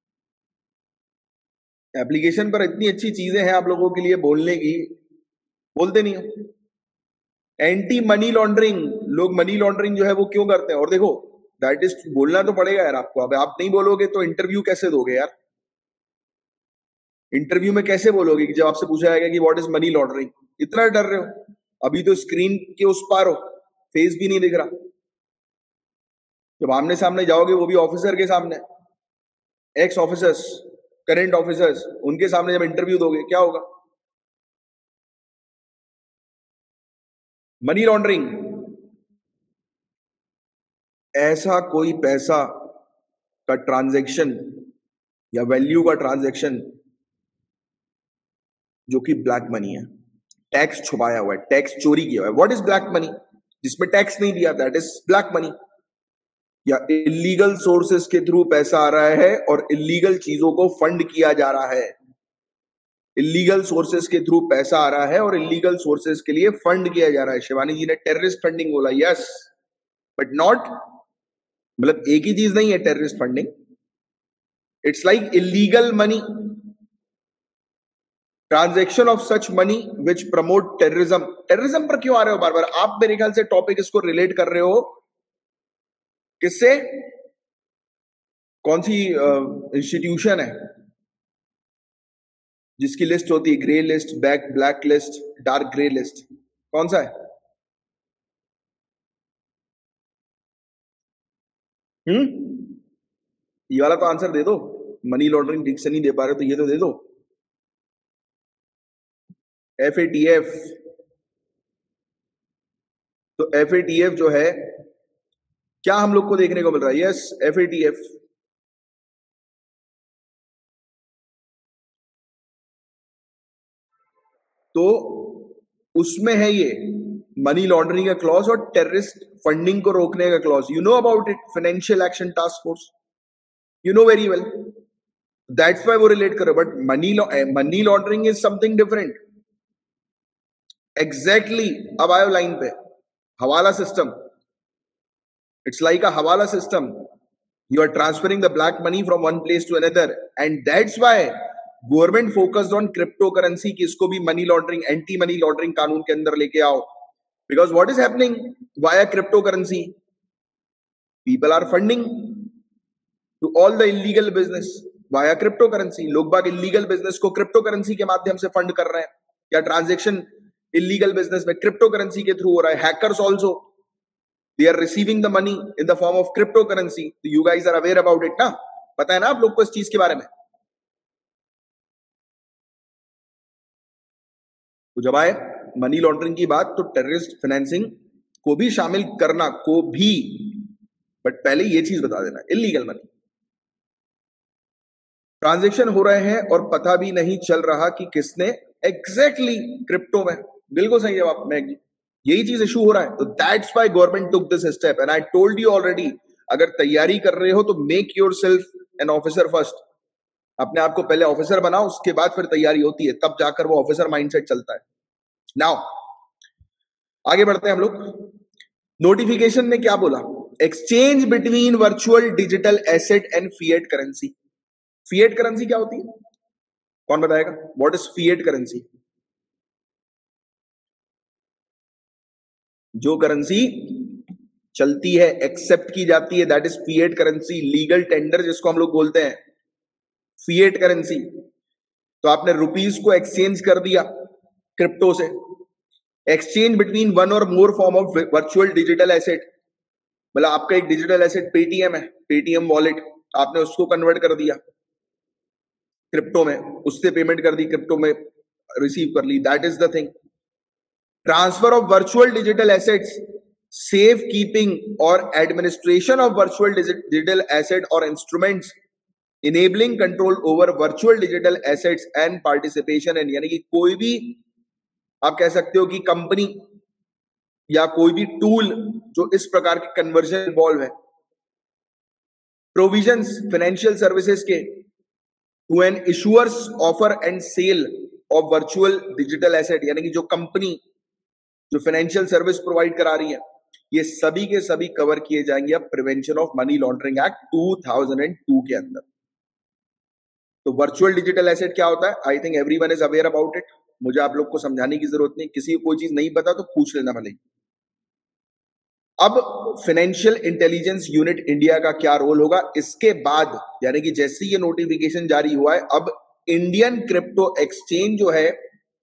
एप्लीकेशन पर इतनी अच्छी चीजें हैं आप लोगों के लिए बोलने की, बोलते नहीं हो। एंटी मनी लॉन्ड्रिंग, लोग मनी लॉन्ड्रिंग जो है वो क्यों करते हैं? और देखो, दैट इज बोलना तो पड़ेगा यार आपको। अब आप नहीं बोलोगे तो इंटरव्यू कैसे दोगे यार? इंटरव्यू में कैसे बोलोगे कि जब आपसे पूछा जाएगा कि व्हाट इज मनी लॉन्ड्रिंग? इतना डर रहे हो? अभी तो स्क्रीन के उस पार हो, फेस भी नहीं दिख रहा। जब आमने सामने जाओगे, वो भी ऑफिसर के सामने, एक्स ऑफिसर्स, करंट ऑफिसर्स, उनके सामने जब इंटरव्यू दोगे क्या होगा? मनी लॉन्ड्रिंग, ऐसा कोई पैसा का ट्रांजैक्शन या वैल्यू का ट्रांजैक्शन जो कि ब्लैक मनी है, टैक्स छुपाया हुआ है, टैक्स चोरी किया हुआ है। What is black money? जिसमें टैक्स नहीं दिया, दैट इज ब्लैक मनी। या इलीगल सोर्सेस के थ्रू पैसा आ रहा है और इलीगल चीजों को फंड किया जा रहा है। इलीगल सोर्सेस के थ्रू पैसा आ रहा है और इलीगल सोर्सेस के लिए फंड किया जा रहा है। शिवानी जी ने टेररिस्ट फंडिंग बोला, यस, बट नॉट, मतलब एक ही चीज नहीं है terrorist funding, it's like illegal money, transaction of such money which promote terrorism. Terrorism पर क्यों आ रहे हो बार बार आप? मेरे ख्याल से टॉपिक इसको रिलेट कर रहे हो किससे? कौन सी इंस्टीट्यूशन है जिसकी लिस्ट होती है grey list, back black list, dark grey list? कौन सा है? हम्म ये वाला तो आंसर दे दो। मनी लॉन्ड्रिंग ठीक से नहीं दे पा रहे तो ये तो दे दो। F A T F. तो एफ ए टी एफ जो है, क्या हम लोग को देखने को मिल रहा है? Yes, F A T F. तो उसमें है ये मनी लॉन्ड्रिंग का क्लॉज और टेररिस्ट फंडिंग को रोकने का clause. You know about it, financial action task force, you know very well. That's why वो रिलेट करो। But money money laundering is something different. Exactly. अब आयो लाइन पे, हवाला system. It's like a hawala system. You are transferring the black money from one place to another, and that's why government focused on crypto currency कि इसको भी money laundering, anti money laundering कानून के अंदर लेके आओ। Because what is happening via crypto currency? People are funding to all the illegal business via crypto currency. लोग बाग इलीगल बिजनेस को क्रिप्टो करेंसी के माध्यम से फंड कर रहे हैं, या ट्रांजेक्शन इलीगल बिजनेस में क्रिप्टो करेंसी के थ्रू हो रहा है। Hackers also, they are receiving the money in the form of cryptocurrency. So you guys are aware about it ना? पता है ना आप लोग को इस चीज के बारे में? तो जब आए मनी लॉन्ड्रिंग की बात, तो टेररिस्ट फाइनेंसिंग को भी शामिल करना को भी, बट पहले ये चीज बता देना, इलीगल मनी ट्रांजेक्शन हो रहे हैं और पता भी नहीं चल रहा कि किसने एग्जैक्टली क्रिप्टो में। बिल्कुल सही जवाब में, यही चीज इशू हो रहा है। तो that's why government took this step, and I told you already, अगर तैयारी कर रहे हो तो make yourself an officer first. अपने आप को पहले ऑफिसर बनाओ, उसके बाद फिर तैयारी होती है, तब जाकर वो ऑफिसर माइंडसेट चलता है। नाउ आगे बढ़ते हैं हम लोग। नोटिफिकेशन ने क्या बोला? Exchange between virtual digital asset and fiat currency. Fiat currency क्या होती है? कौन बताएगा? What is fiat currency? जो करेंसी चलती है, एक्सेप्ट की जाती है, that is fiat currency. Legal tender जिसको हम लोग बोलते हैं, फिएट करेंसी। तो आपने रुपीस को एक्सचेंज कर दिया क्रिप्टो से। एक्सचेंज बिटवीन वन और more form of virtual digital asset, मतलब आपका एक डिजिटल एसेट पेटीएम है, पेटीएम वॉलेट, आपने उसको कन्वर्ट कर दिया क्रिप्टो में, उससे पेमेंट कर दी, क्रिप्टो में रिसीव कर ली, that is the thing. Transfer of virtual digital assets, safe keeping और administration of virtual digital asset और instruments, enabling control over virtual digital assets and participation in, यानी कि कोई भी आप कह सकते हो कि कंपनी या कोई भी टूल जो इस प्रकार के कन्वर्जन इन्वॉल्व है। प्रोविजंस फाइनेंशियल सर्विसेज के to an issuer's offer and sale of virtual digital asset, यानी कि जो कंपनी जो फाइनेंशियल सर्विस प्रोवाइड करा रही है, ये सभी के सभी कवर किए जाएंगे अब prevention of money laundering act two thousand two के अंदर। तो वर्चुअल डिजिटल एसेट क्या होता है? I think everyone is aware about it. मुझे आप लोग को समझाने की जरूरत नहीं, किसी को कोई चीज नहीं पता तो पूछ लेना भले। अब फाइनेंशियल इंटेलिजेंस यूनिट इंडिया का क्या रोल होगा इसके बाद, यानी कि जैसे ये नोटिफिकेशन जारी हुआ है, अब इंडियन क्रिप्टो एक्सचेंज जो है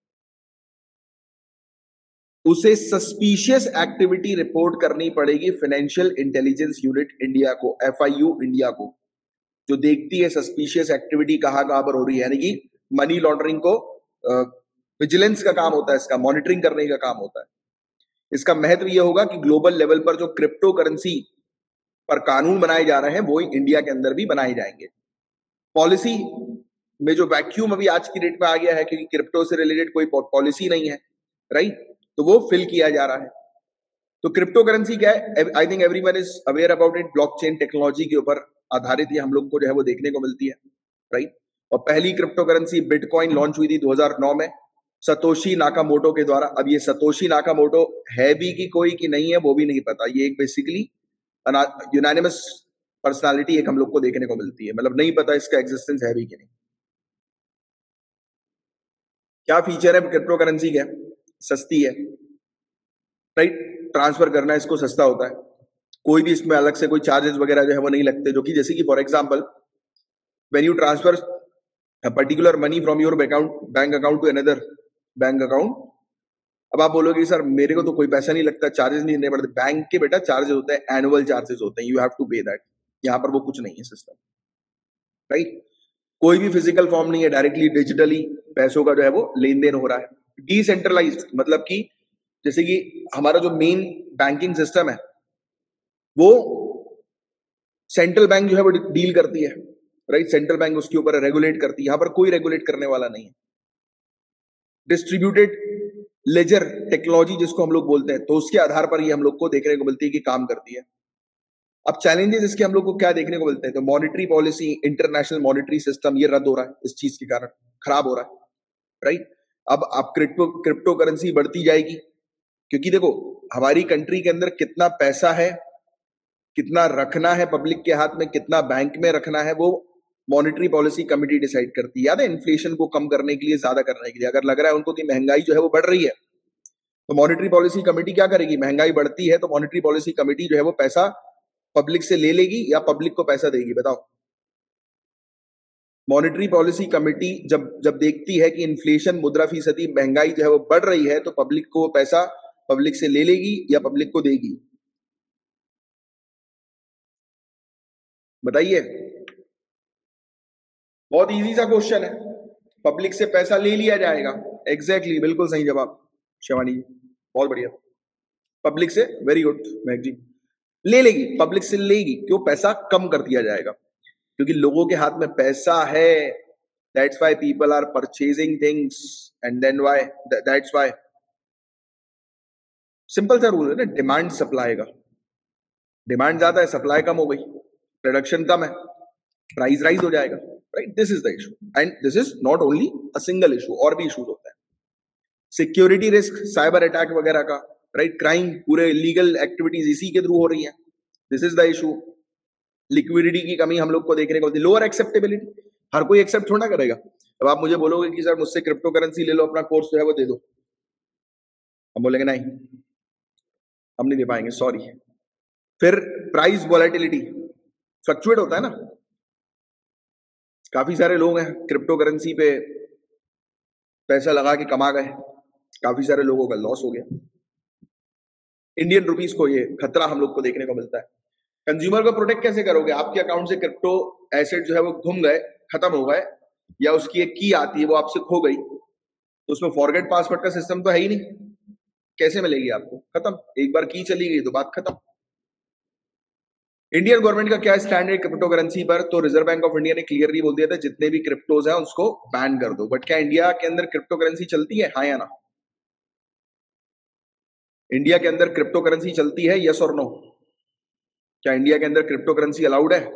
उसे सस्पिशियस एक्टिविटी रिपोर्ट करनी पड़ेगी फाइनेंशियल इंटेलिजेंस यूनिट इंडिया को, एफ आई यू इंडिया को, जो देखती है सस्पिशियस एक्टिविटी कहां कहां पर हो रही है, यानी कि मनी लॉन्ड्रिंग को विजिलेंस का काम होता है, इसका मॉनिटरिंग करने का काम होता है। इसका महत्व यह होगा कि ग्लोबल लेवल पर जो क्रिप्टो करेंसी पर कानून बनाए जा रहे हैं वो इंडिया के अंदर भी बनाए जाएंगे। पॉलिसी में जो वैक्यूम अभी आज की डेट में आ गया है, क्योंकि क्रिप्टो से रिलेटेड कोई पॉलिसी नहीं है, राइट, तो वो फिल किया जा रहा है। तो क्रिप्टो करेंसी क्या है? I think everyone is aware about it. Blockchain technology के ऊपर आधारित ये हम लोग को जो है वो देखने को मिलती है, राइट। और पहली क्रिप्टो करेंसी बिटकॉइन लॉन्च हुई थी दो हज़ार नौ में सतोशी नाकामोटो के द्वारा। अब ये सतोशी नाकामोटो है भी कि कोई कि नहीं है वो भी नहीं पता। ये एक बेसिकली यूनानिमस पर्सनालिटी एक हम लोग को देखने को मिलती है, मतलब नहीं पता इसका एग्जिस्टेंस है भी कि नहीं। क्या फीचर है क्रिप्टो करेंसी के? सस्ती है, राइट, ट्रांसफर करना इसको सस्ता होता है। कोई भी इसमें अलग से कोई चार्जेस वगैरह जो है वो नहीं लगते, जो कि जैसे कि for example when you transfer a particular money from your account bank account to another bank account, अब आप बोलोगे सर मेरे को तो कोई पैसा नहीं लगता, चार्जेस नहीं देने पड़ते। बैंक के बेटा चार्जेस होते हैं, एनुअल चार्जेस होते हैं, you have to pay that. यहाँ पर वो कुछ नहीं है सिस्टम, राइट। कोई भी फिजिकल फॉर्म नहीं है, डायरेक्टली डिजिटली पैसों का जो है वो लेन देन हो रहा है। डिसेंट्रलाइज्ड मतलब कि जैसे कि हमारा जो मेन बैंकिंग सिस्टम है वो सेंट्रल बैंक जो है वो डील करती है, राइट। सेंट्रल बैंक उसके ऊपर रेगुलेट करती है, यहाँ पर कोई रेगुलेट करने वाला नहीं है। डिस्ट्रीब्यूटेड लेजर टेक्नोलॉजी जिसको हम लोग बोलते हैं, तो उसके आधार पर ये हम लोग को देखने को मिलती है कि काम करती है। अब चैलेंजेस इसके हम लोग को क्या देखने को मिलते हैं, तो monetary policy, international monetary system ये रद्द हो रहा है इस चीज के कारण, खराब हो रहा है, राइट। अब आप क्रिप्टो क्रिप्टो करेंसी बढ़ती जाएगी, क्योंकि देखो हमारी कंट्री के अंदर कितना पैसा है, कितना रखना है पब्लिक के हाथ में, कितना बैंक में रखना है, वो मॉनेटरी पॉलिसी कमिटी डिसाइड करती है। याद है, इन्फ्लेशन को कम करने के लिए, ज्यादा करने के लिए, अगर लग रहा है उनको कि महंगाई जो है वो बढ़ रही है, तो मॉनेटरी पॉलिसी कमेटी क्या करेगी? महंगाई बढ़ती है तो मॉनेटरी पॉलिसी कमेटी जो है वो पैसा पब्लिक से ले लेगी या पब्लिक को पैसा देगी? बताओ। मॉनेटरी पॉलिसी कमेटी जब जब देखती है कि इन्फ्लेशन, मुद्राफीसदी, महंगाई जो है वो बढ़ रही है, तो पब्लिक को पैसा पब्लिक से ले लेगी या पब्लिक को देगी? बताइए। बहुत इजी सा क्वेश्चन है, पब्लिक से पैसा ले लिया जाएगा। एग्जैक्टली exactly, बिल्कुल सही जवाब शिवानी जी, बहुत बढ़िया। पब्लिक से, वेरी गुड महक जी, ले लेगी, पब्लिक से लेगी। क्यों? पैसा कम कर दिया जाएगा, क्योंकि लोगों के हाथ में पैसा है। That's why people are purchasing things and then why that's why simple सा रूल है ना, डिमांड सप्लाई का। डिमांड ज्यादा है, सप्लाई कम हो गई, प्रोडक्शन कम है, प्राइस राइज हो जाएगा, right. This is the issue, and this is not only a single issue, और भी इशूज होते हैं। सिक्योरिटी रिस्क, साइबर अटैक वगैरह का, राइट। क्राइम, पूरे इलीगल एक्टिविटीज इसी के थ्रू हो रही है। This is the issue. Liquidity की कमी हम लोग को देखने को मिलती है, लोअर एक्सेप्टेबिलिटी। हर कोई एक्सेप्ट थोड़ा करेगा। अब आप मुझे बोलोगे कि सर मुझसे क्रिप्टो करेंसी ले लो, अपना कोर्स जो है वो दे दो, हम बोलेंगे नहीं, हम नहीं दे पाएंगे, सॉरी। फिर प्राइस वॉलेटिलिटी, फ्लक्चुएट होता है ना। काफी सारे लोग हैं क्रिप्टो करेंसी पे पैसा लगा के कमा गए, काफी सारे लोगों का लॉस हो गया। इंडियन रुपीस को ये खतरा हम लोग को देखने को मिलता है। कंज्यूमर को प्रोटेक्ट कैसे करोगे? आपके अकाउंट से क्रिप्टो एसेट जो है वो घूम गए, खत्म हो गए, या उसकी एक की आती है वो आपसे खो गई, तो उसमें फॉरगेट पासवर्ड का सिस्टम तो है ही नहीं, कैसे मिलेगी आपको? खत्म, एक बार की चली गई तो बात खत्म। इंडियन गवर्नमेंट का क्या स्टैंड है क्रिप्टो करेंसी पर? तो रिजर्व बैंक ऑफ इंडिया ने क्लियरली बोल दिया था जितने भी क्रिप्टोज हैं उसको बैन कर दो। बट क्या इंडिया के अंदर क्रिप्टो करेंसी चलती है, हाँ या ना? इंडिया के अंदर क्रिप्टो करेंसी चलती है, यस और नो? क्या इंडिया के अंदर क्रिप्टो करेंसी अलाउड है?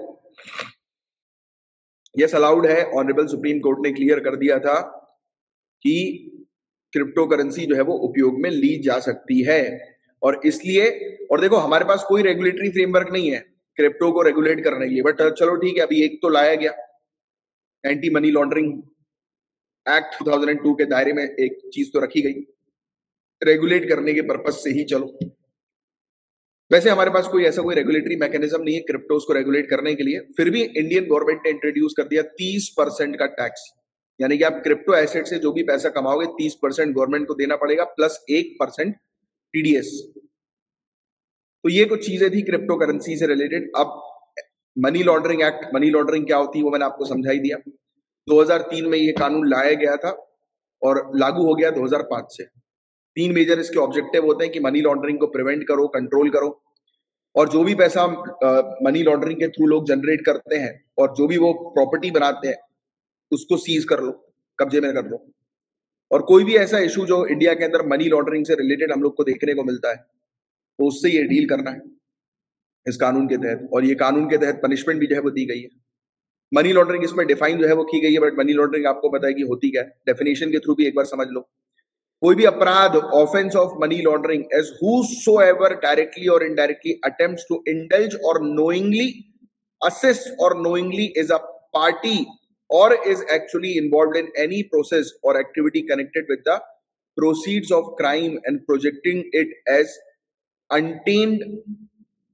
यस अलाउड है। ऑनरेबल सुप्रीम कोर्ट ने क्लियर कर दिया था कि क्रिप्टो करेंसी जो है वो उपयोग में ली जा सकती है, और इसलिए, और देखो हमारे पास कोई रेगुलेटरी फ्रेमवर्क नहीं है क्रिप्टो को रेगुलेट करने के लिए, बट चलो ठीक है, अभी एक तो लाया गया, एंटी मनी लॉन्ड्रिंग एक्ट दो हज़ार दो के दायरे में एक चीज तो रखी गई, रेगुलेट करने के पर्पज से ही चलो। वैसे हमारे पास कोई ऐसा कोई रेगुलेटरी मैकेनिज्म नहीं है क्रिप्टोज को रेगुलेट करने के लिए, फिर भी इंडियन गवर्नमेंट ने इंट्रोड्यूस कर दिया तीस परसेंट का टैक्स, यानी कि आप क्रिप्टो एसेट से जो भी पैसा कमाओगे तीस परसेंट गवर्नमेंट को देना पड़ेगा, प्लस एक परसेंट टीडीएस। तो ये कुछ चीजें थी क्रिप्टो करेंसी से रिलेटेड। अब money laundering act, money laundering क्या होती है वो मैंने आपको समझा ही दिया। दो हज़ार तीन में ये कानून लाया गया था और लागू हो गया दो हज़ार पाँच से। तीन मेजर इसके ऑब्जेक्टिव होते हैं कि मनी लॉन्ड्रिंग को प्रिवेंट करो, कंट्रोल करो, और जो भी पैसा मनी लॉन्ड्रिंग के थ्रू लोग जनरेट करते हैं और जो भी वो प्रॉपर्टी बनाते हैं उसको सीज कर लो, कब्जे में कर लो। और कोई भी ऐसा इशू जो इंडिया के अंदर मनी लॉन्ड्रिंग से रिलेटेड हम लोग को देखने को मिलता है, तो उससे ये डील करना है इस कानून के तहत, और ये कानून के तहत पनिशमेंट भी जो है वो दी गई है। मनी लॉन्ड्रिंग इसमें डिफाइन जो है वो की गई है, बट मनी लॉन्ड्रिंग आपको पता है कि होती क्या है, डेफिनेशन के थ्रू भी एक बार समझ लो। कोई भी अपराध, offence of money laundering as whosoever directly or indirectly attempts to indulge or knowingly assist or knowingly is a party or is actually involved in any process or activity connected with the proceeds of crime and projecting it as untainted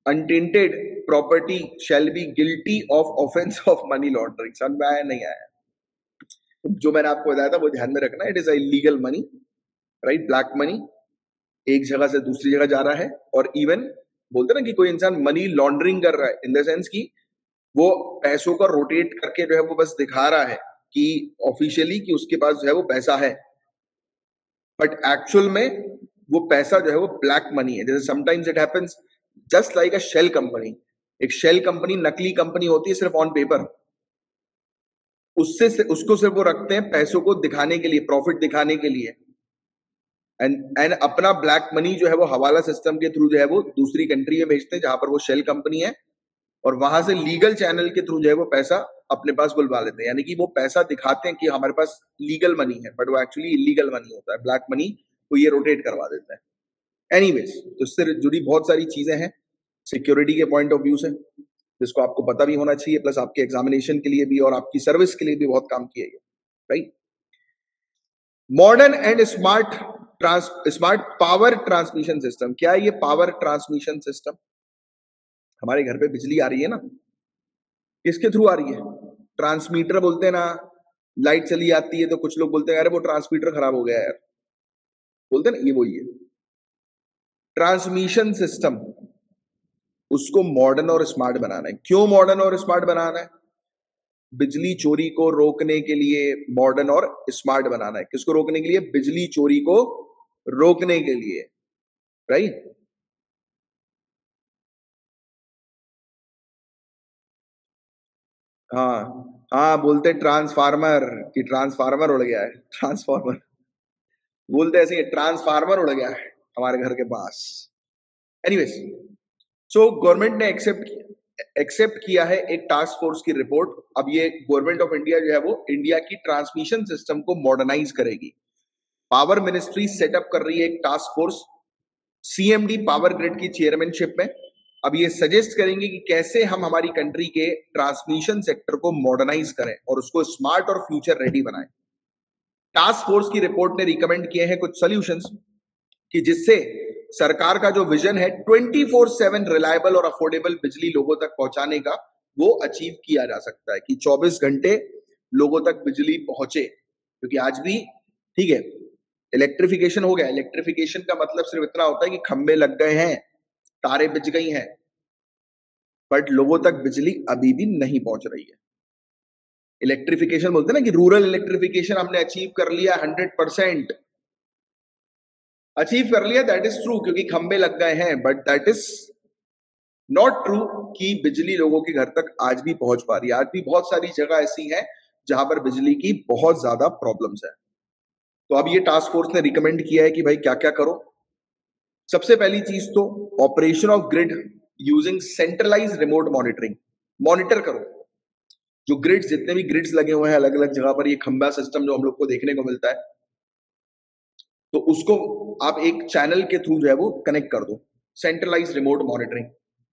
untainted property shall be guilty of offence of money laundering. समझ में आया नहीं आया? जो मैंने आपको बताया था वो ध्यान में रखना, it is illegal money, right? Black money एक जगह से दूसरी जगह जा रहा है, और इवन बोलते ना कि कोई इंसान मनी लॉन्ड्रिंग कर रहा है इन द सेंस कि वो पैसों का रोटेट करके जो है वो बस दिखा रहा है कि ऑफिशियली कि उसके पास जो है वो पैसा है, बट एक्चुअल में वो पैसा जो है वो ब्लैक मनी है। जैसे sometimes it happens just like a shell company. एक शेल कंपनी नकली कंपनी होती है सिर्फ ऑन पेपर, उससे से, उसको सिर्फ वो रखते हैं पैसों को दिखाने के लिए, प्रॉफिट दिखाने के लिए, एंड एंड अपना ब्लैक मनी जो है वो हवाला सिस्टम के थ्रू जो है वो दूसरी कंट्री में भेजते हैं जहां पर वो शेल कंपनी है, और वहां से लीगल चैनल के थ्रू जो है वो पैसा अपने पास बुलवा लेते हैं। यानी कि वो पैसा दिखाते हैं कि हमारे पास लीगल मनी है, बट वो एक्चुअली इलीगल मनी होता है, ब्लैक मनी को ये रोटेट करवा देता है। एनीवेज, तो इससे जुड़ी बहुत सारी चीजें हैं सिक्योरिटी के पॉइंट ऑफ व्यू से, जिसको आपको पता भी होना चाहिए, प्लस आपके एग्जामिनेशन के लिए भी और आपकी सर्विस के लिए भी बहुत काम किया है, right? Modern and smart trans smart power transmission system. क्या है ये पावर ट्रांसमिशन सिस्टम? हमारे घर पे बिजली आ रही है ना, किसके थ्रू आ रही है? ट्रांसमीटर बोलते हैं ना। लाइट चली जाती है तो कुछ लोग बोलते हैं अरे वो ट्रांसमीटर खराब हो गया यार, बोलते हैं ना, ये वही है ट्रांसमिशन सिस्टम। उसको मॉडर्न और स्मार्ट बनाना है। क्यों मॉडर्न और स्मार्ट बनाना है? बिजली चोरी को रोकने के लिए मॉडर्न और स्मार्ट बनाना है। किसको रोकने के लिए? बिजली चोरी को रोकने के लिए, राइट? हाँ हाँ, बोलते ट्रांसफार्मर कि ट्रांसफार्मर उड़ गया है, ट्रांसफार्मर बोलते ऐसे ही, ट्रांसफार्मर उड़ गया है हमारे घर के पास। एनीवेज, सो गवर्नमेंट ने एक्सेप्ट एक्सेप्ट किया है एक टास्क फोर्स की रिपोर्ट। अब ये गवर्नमेंट ऑफ इंडिया जो है वो इंडिया की ट्रांसमिशन सिस्टम को मॉडर्नाइज करेगी। पावर मिनिस्ट्री सेटअप कर रही है एक task force CMD power grid की चेयरमैनशिप में। अब ये सजेस्ट करेंगे कि कैसे हम हमारी कंट्री के ट्रांसमिशन सेक्टर को मॉडर्नाइज करें और उसको स्मार्ट और फ्यूचर रेडी बनाएं। टास्क फोर्स की रिपोर्ट ने रिकमेंड किए हैं कुछ सॉल्यूशंस कि जिससे सरकार का जो विजन है ट्वेंटी फोर सेवन रिलायबल और अफोर्डेबल बिजली लोगों तक पहुंचाने का, वो अचीव किया जा सकता है कि चौबीस घंटे लोगों तक बिजली पहुंचे। क्योंकि आज भी ठीक है, इलेक्ट्रिफिकेशन हो गया। इलेक्ट्रिफिकेशन का मतलब सिर्फ इतना होता है कि खंबे लग गए हैं, तारे बिछ गई हैं, बट लोगों तक बिजली अभी भी नहीं पहुंच रही है। इलेक्ट्रिफिकेशन बोलते हैं ना कि रूरल इलेक्ट्रिफिकेशन हमने अचीव कर लिया, हंड्रेड परसेंट अचीव कर लिया, दैट इज ट्रू क्योंकि खंबे लग गए हैं, but that is not true कि बिजली लोगों के घर तक आज भी पहुंच पा रही है। आज भी बहुत सारी जगह ऐसी हैं जहां पर बिजली की बहुत ज्यादा प्रॉब्लम्स है। तो अब ये टास्क फोर्स ने रिकमेंड किया है कि भाई क्या क्या करो। सबसे पहली चीज तो operation of grid using centralise remote monitoring. Monitor करो जो ग्रिड्स, जितने भी ग्रिड्स लगे हुए हैं अलग अलग जगह पर, ये खंबा सिस्टम जो हम लोग को देखने को मिलता है, तो उसको आप एक चैनल के थ्रू जो है वो कनेक्ट कर दो, centralise remote monitoring.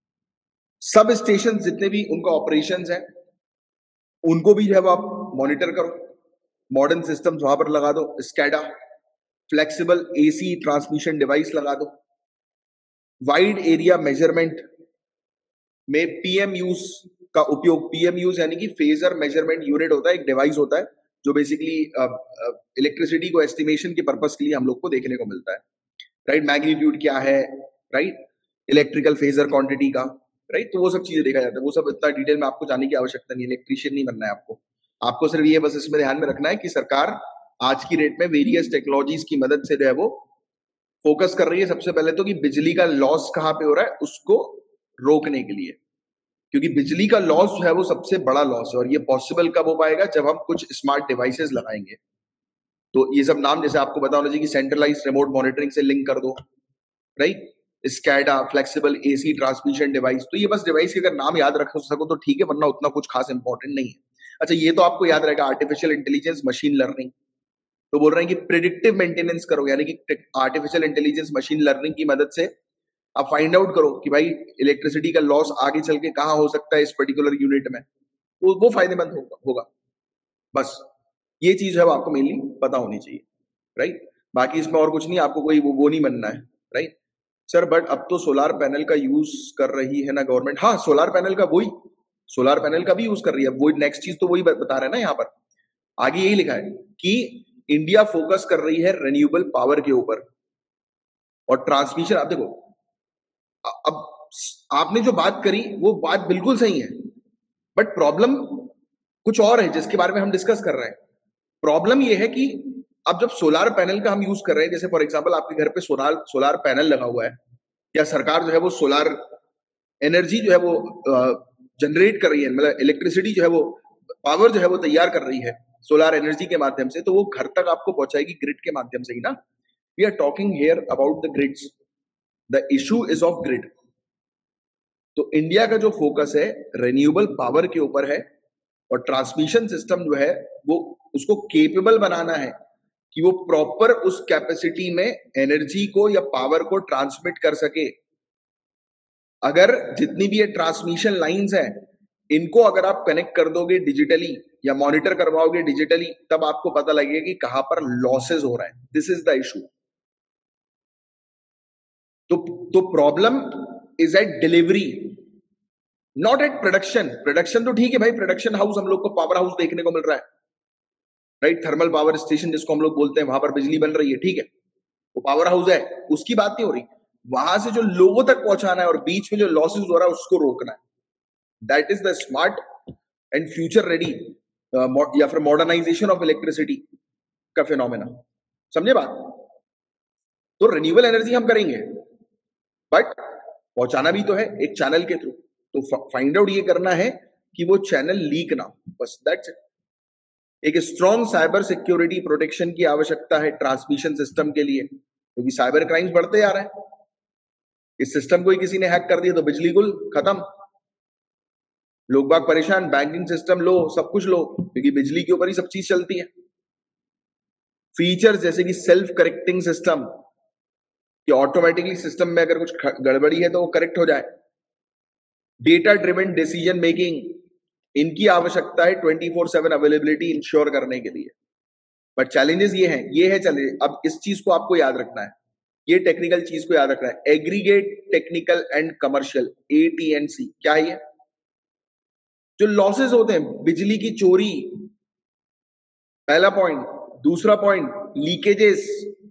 Substation जितने भी उनका ऑपरेशंस है उनको भी जो है वो आप मॉनिटर करो। मॉडर्न सिस्टम्स वहां पर लगा दो, SCADA flexible AC transmission device लगा दो। वाइड एरिया मेजरमेंट में पीएमयूज का उपयोग, पीएमयूज यानी कि फेजर मेजरमेंट यूनिट होता है, एक डिवाइस होता है जो बेसिकली इलेक्ट्रिसिटी को एस्टिमेशन के पर्पस के लिए हम लोग को देखने को मिलता है, राइट? मैग्नीट्यूड क्या है, राइट? इलेक्ट्रिकल फेजर क्वांटिटी का, राइट? तो वो सब चीजें देखा जाता है। वो सब इतना डिटेल में आपको जाने की आवश्यकता नहीं, इलेक्ट्रिशियन नहीं बनना है आपको। आपको सिर्फ ये बस इसमें ध्यान में रखना है कि सरकार आज की डेट में वेरियस टेक्नोलॉजीज की मदद से जो है वो फोकस कर रही है सबसे पहले तो कि बिजली का लॉस कहाँ पे हो रहा है उसको रोकने के लिए, क्योंकि बिजली का लॉस जो है वो सबसे बड़ा लॉस है। और ये पॉसिबल कब हो पाएगा? जब हम कुछ स्मार्ट डिवाइसेस लगाएंगे। तो ये सब नाम जैसे आपको पता होना चाहिए कि सेंट्रलाइज रिमोट मॉनिटरिंग से लिंक कर दो, right? SCADA flexible AC transmission device. तो ये बस डिवाइस के अगर नाम याद रख सको तो ठीक है, वरना उतना कुछ खास इंपॉर्टेंट नहीं है। अच्छा, ये तो आपको याद रहेगा, आर्टिफिशियल इंटेलिजेंस मशीन लर्निंग। तो बोल रहे हैं कि प्रिडिक्टिव मेंटेनेंस करो, यानी कि आर्टिफिशियल इंटेलिजेंस मशीन लर्निंग की मदद से आप फाइंड आउट करो कि भाई इलेक्ट्रिसिटी का लॉस आगे चल के कहाँ हो सकता है इस पर्टिकुलर यूनिट में, वो वो फायदेमंद होगा होगा बस ये चीज है वो आपको मेनली पता होनी चाहिए, राइट? बाकी इसमें और कुछ नहीं, आपको कोई वो, वो नहीं बनना है, राइट? सर बट अब तो सोलार पैनल का यूज कर रही है ना गवर्नमेंट। हाँ, सोलार पैनल का वही सोलार पैनल का भी यूज कर रही है। वो नेक्स्ट चीज तो वही बता रहे हैं ना, यहाँ पर आगे यही लिखा है कि इंडिया फोकस कर रही है रिन्यूएबल पावर के ऊपर और ट्रांसमिशन। आप देखो, अब आपने जो बात करी वो बात बिल्कुल सही है, बट प्रॉब्लम कुछ और है जिसके बारे में हम डिस्कस कर रहे हैं। प्रॉब्लम ये है कि अब जब सोलार पैनल का हम यूज कर रहे हैं, जैसे फॉर एग्जांपल आपके घर पे सोलार सोलार पैनल लगा हुआ है, या सरकार जो है वो सोलार एनर्जी जो है वो जनरेट कर रही है, मतलब इलेक्ट्रिसिटी जो है वो पावर जो है वो तैयार कर रही है सोलार एनर्जी के माध्यम से, तो वो घर तक आपको पहुंचाएगी ग्रिड के माध्यम से ही ना। We are talking here about the grids, the issue is of grid. तो इंडिया का जो फोकस है रिन्यूएबल पावर के ऊपर है और ट्रांसमिशन सिस्टम जो है वो उसको केपेबल बनाना है कि वो प्रॉपर उस कैपेसिटी में एनर्जी को या पावर को ट्रांसमिट कर सके। अगर जितनी भी ये ट्रांसमिशन लाइंस हैं, इनको अगर आप कनेक्ट कर दोगे डिजिटली या मॉनिटर करवाओगे डिजिटली, तब आपको पता लगेगा कि कहां पर लॉसेस हो रहे हैं। This is the issue. तो तो problem is at delivery, not at production. Production तो ठीक है भाई, प्रोडक्शन हाउस हम लोग को पावर हाउस देखने को मिल रहा है, राइट। थर्मल पावर स्टेशन जिसको हम लोग बोलते हैं, वहां पर बिजली बन रही है, ठीक है, वो पावर हाउस है, उसकी बात नहीं हो रही। वहां से जो लोगों तक पहुंचाना है और बीच में जो लॉसेस हो रहा है उसको रोकना है, that is the smart and future ready या फिर मॉडर्नाइजेशन ऑफ इलेक्ट्रिसिटी का फिनोमेना। समझे बात? तो रिन्यूएबल एनर्जी हम करेंगे, बट पहुंचाना भी तो है एक चैनल के थ्रू। तो फाइंड आउट ये करना है कि वो चैनल लीक ना, बस दैट्स इट। एक स्ट्रॉन्ग साइबर सिक्योरिटी प्रोटेक्शन की आवश्यकता है ट्रांसमिशन सिस्टम के लिए, क्योंकि साइबर क्राइम्स बढ़ते जा रहे हैं। इस सिस्टम को ही किसी ने हैक कर दिया तो बिजली गुल खत्म, लोग बाग परेशान, बैंकिंग सिस्टम लो, सब कुछ लो, क्योंकि बिजली के ऊपर ही सब चीज चलती है। फीचर्स जैसे कि सेल्फ करेक्टिंग सिस्टम, कि ऑटोमेटिकली सिस्टम में अगर कुछ गड़बड़ी है तो वो करेक्ट हो जाए। डेटा ड्रिवन डिसीजन मेकिंग, इनकी आवश्यकता है twenty four seven availability ensure करने के लिए। बट चैलेंजेस ये हैं, ये है चैलेंज। अब इस चीज को आपको याद रखना है, ये टेक्निकल चीज को याद रखना है। Aggregate technical and commercial, A T and C, क्या है ये? जो लॉसेस होते हैं, बिजली की चोरी, पहला पॉइंट। दूसरा पॉइंट, लीकेजेस,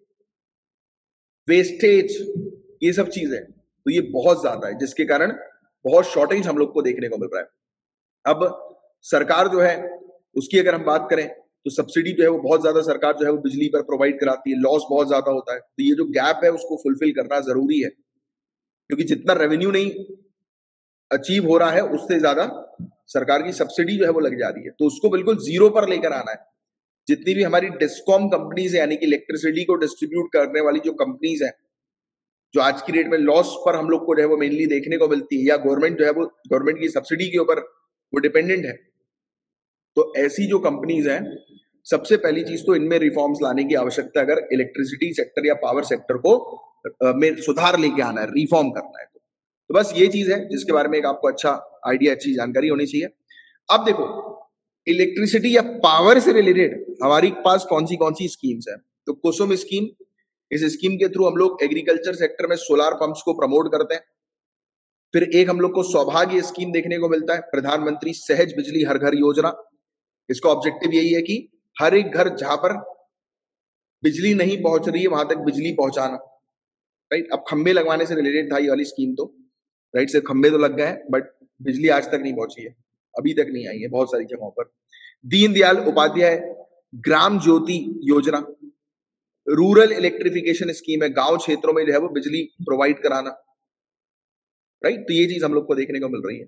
वेस्टेज, ये सब चीज है। तो ये बहुत ज्यादा है, जिसके कारण बहुत शॉर्टेज हम लोग को देखने को मिल रहा है। अब सरकार जो है उसकी अगर हम बात करें तो सब्सिडी जो है वो बहुत ज्यादा सरकार जो है वो बिजली पर प्रोवाइड कराती है, लॉस बहुत ज्यादा होता है। तो ये जो गैप है उसको फुलफिल करना जरूरी है, क्योंकि जितना रेवेन्यू नहीं अचीव हो रहा है उससे ज्यादा सरकार की सब्सिडी जो है वो लग जा रही है। तो उसको बिल्कुल जीरो पर लेकर आना है। जितनी भी हमारी डिस्कॉम कंपनीज है, यानी कि इलेक्ट्रिसिटी को डिस्ट्रीब्यूट करने वाली जो कंपनीज है, जो आज की डेट में लॉस पर हम लोग को जो है वो मेनली देखने को मिलती है, या गवर्नमेंट जो है वो गवर्नमेंट की सब्सिडी के ऊपर वो डिपेंडेंट है, तो ऐसी जो कंपनीज हैं, सबसे पहली चीज तो इनमें रिफॉर्म्स लाने की आवश्यकता है। अगर इलेक्ट्रिसिटी सेक्टर या पावर सेक्टर को आ, में सुधार लेके आना है, रिफॉर्म करना है, तो, तो बस ये चीज है जिसके बारे में एक आपको अच्छा आइडिया, अच्छी जानकारी होनी चाहिए। अब देखो, इलेक्ट्रिसिटी या पावर से रिलेटेड हमारी पास कौन सी कौन सी स्कीम्स है। तो कुसुम स्कीम, इस स्कीम के थ्रू हम लोग एग्रीकल्चर सेक्टर में सोलार पंप्स को प्रमोट करते हैं। फिर एक हम लोग को सौभाग्य स्कीम देखने को मिलता है, प्रधानमंत्री सहज बिजली हर घर योजना। इसका ऑब्जेक्टिव यही है कि हर एक घर जहां पर बिजली नहीं पहुंच रही है वहां तक बिजली पहुंचाना, राइट। अब खंबे लगवाने से रिलेटेड था ये वाली स्कीम, तो राइट से खंबे तो लग गए हैं, बट बिजली आज तक नहीं पहुंची है, अभी तक नहीं आई है बहुत सारी जगहों पर। दीनदयाल उपाध्याय ग्राम ज्योति योजना, रूरल इलेक्ट्रिफिकेशन स्कीम है, गांव क्षेत्रों में जो है वो बिजली प्रोवाइड कराना, राइट। तो ये चीज हम लोग को देखने को मिल रही है।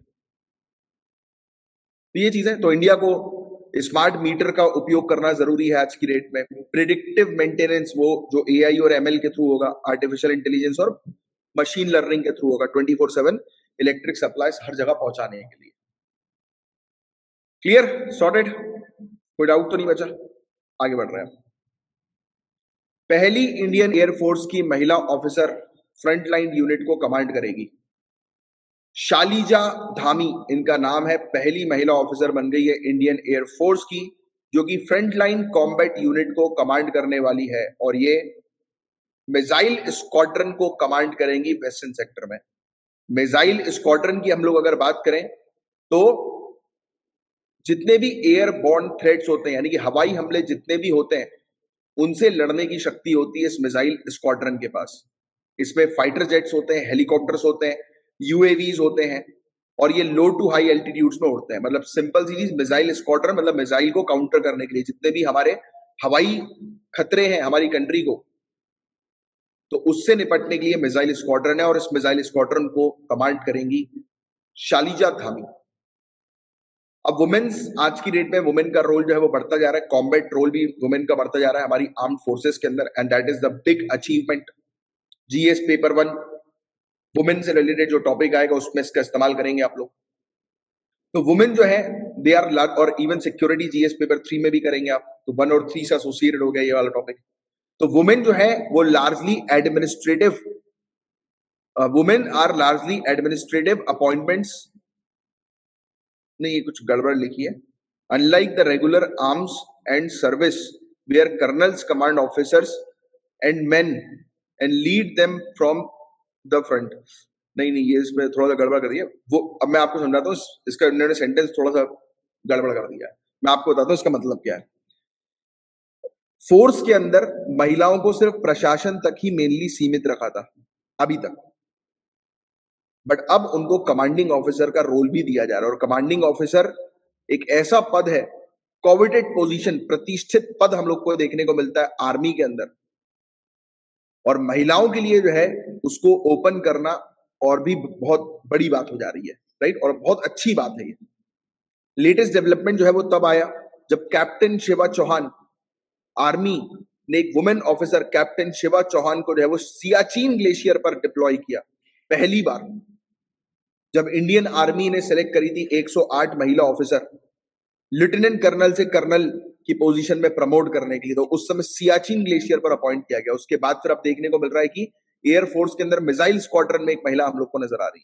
तो ये चीजें, तो इंडिया को स्मार्ट मीटर का उपयोग करना जरूरी है आज की डेट में। प्रिडिक्टिव मेंटेनेंस, वो जो एआई और एमएल के थ्रू होगा, आर्टिफिशियल इंटेलिजेंस और मशीन लर्निंग के थ्रू होगा, twenty four seven electric supplies हर जगह पहुंचाने के लिए। क्लियर? सॉर्टेड? कोई डाउट तो नहीं बचा? आगे बढ़ रहे हैं। पहली इंडियन एयरफोर्स की महिला ऑफिसर फ्रंटलाइन यूनिट को कमांड करेगी। शालिजा धामी इनका नाम है, पहली महिला ऑफिसर बन गई है इंडियन एयरफोर्स की, जो कि फ्रंटलाइन कॉम्बैट यूनिट को कमांड करने वाली है। और ये मिसाइल स्क्वाड्रन को कमांड करेंगी वेस्टर्न सेक्टर में। मिसाइल स्क्वाड्रन की हम लोग अगर बात करें तो जितने भी एयरबॉर्न थ्रेट्स होते हैं, यानी कि हवाई हमले जितने भी होते हैं, उनसे लड़ने की शक्ति होती है इस मिसाइल स्क्वाड्रन के पास। इसमें फाइटर जेट्स होते हैं, हेलीकॉप्टर्स होते हैं, यूएवीज होते हैं, और ये लो टू हाई एल्टीट्यूड्स में उड़ते हैं। मतलब सिंपल सी चीज, मिसाइल स्क्वाड्रन मतलब मिसाइल को काउंटर करने के लिए जितने भी हमारे हवाई खतरे हैं हमारी कंट्री को, तो उससे निपटने के लिए मिसाइल स्क्वाड्रन है, और इस मिसाइल स्क्वाड्रन को कमांड करेंगी शालिजा धामी। अब वुमेन्स, आज की डेट में वुमेन का रोल जो है वो बढ़ता जा रहा है, कॉम्बैट रोल भी वुमेन का बढ़ता जा रहा है हमारी आर्म्ड फोर्सेस के अंदर, and that is the big achievement. GS paper one women से रिलेटेड जो टॉपिक आएगा उसमें इसका इस्तेमाल करेंगे आप लोग। तो वुमेन जो है दे आर, और even security GS paper three में भी करेंगे आप, तो वन और थ्री से एसोसिएटेड हो गया ये वाला टॉपिक। तो वुमेन जो है वो largely administrative, women are largely administrative appointments, नहीं ये कुछ गड़बड़ लिखी है, unlike the regular arms and service where colonels command officers and men and lead them from the front. नहीं नहीं, ये इसमें थोड़ा सा गड़बड़ कर दिया वो। अब मैं आपको समझाता हूँ, इसका इन्होंने सेंटेंस थोड़ा सा गड़बड़ कर दिया है। मैं आपको बताता हूँ इसका मतलब क्या है। फोर्स के अंदर महिलाओं को सिर्फ प्रशासन तक ही मेनली सीमित रखा था अभी तक, बट अब उनको कमांडिंग ऑफिसर का रोल भी दिया जा रहा है। और कमांडिंग ऑफिसर एक ऐसा पद है, कोविटेड पोजीशन, प्रतिष्ठित पद हम लोग को देखने को मिलता है आर्मी के अंदर, और महिलाओं के लिए जो है उसको ओपन करना और भी बहुत बड़ी बात हो जा रही है, राइट, और बहुत अच्छी बात है। ये लेटेस्ट डेवलपमेंट जो है वो तब आया जब कैप्टन शिवा चौहान, आर्मी ने एक women officer captain Shiva Chauhan को जो है वो सियाचिन ग्लेशियर पर डिप्लॉय किया। पहली बार जब इंडियन आर्मी ने सेलेक्ट करी थी एक सौ आठ महिला ऑफिसर लेफ्टिनेंट कर्नल से कर्नल की पोजीशन में प्रमोट करने के लिए, तो उस समय सियाचिन ग्लेशियर पर अपॉइंट किया गया। उसके बाद फिर अब देखने को मिल रहा है कि एयरफोर्स के अंदर मिसाइल स्क्वाड्रन में एक महिला हम लोग को नजर आ रही है,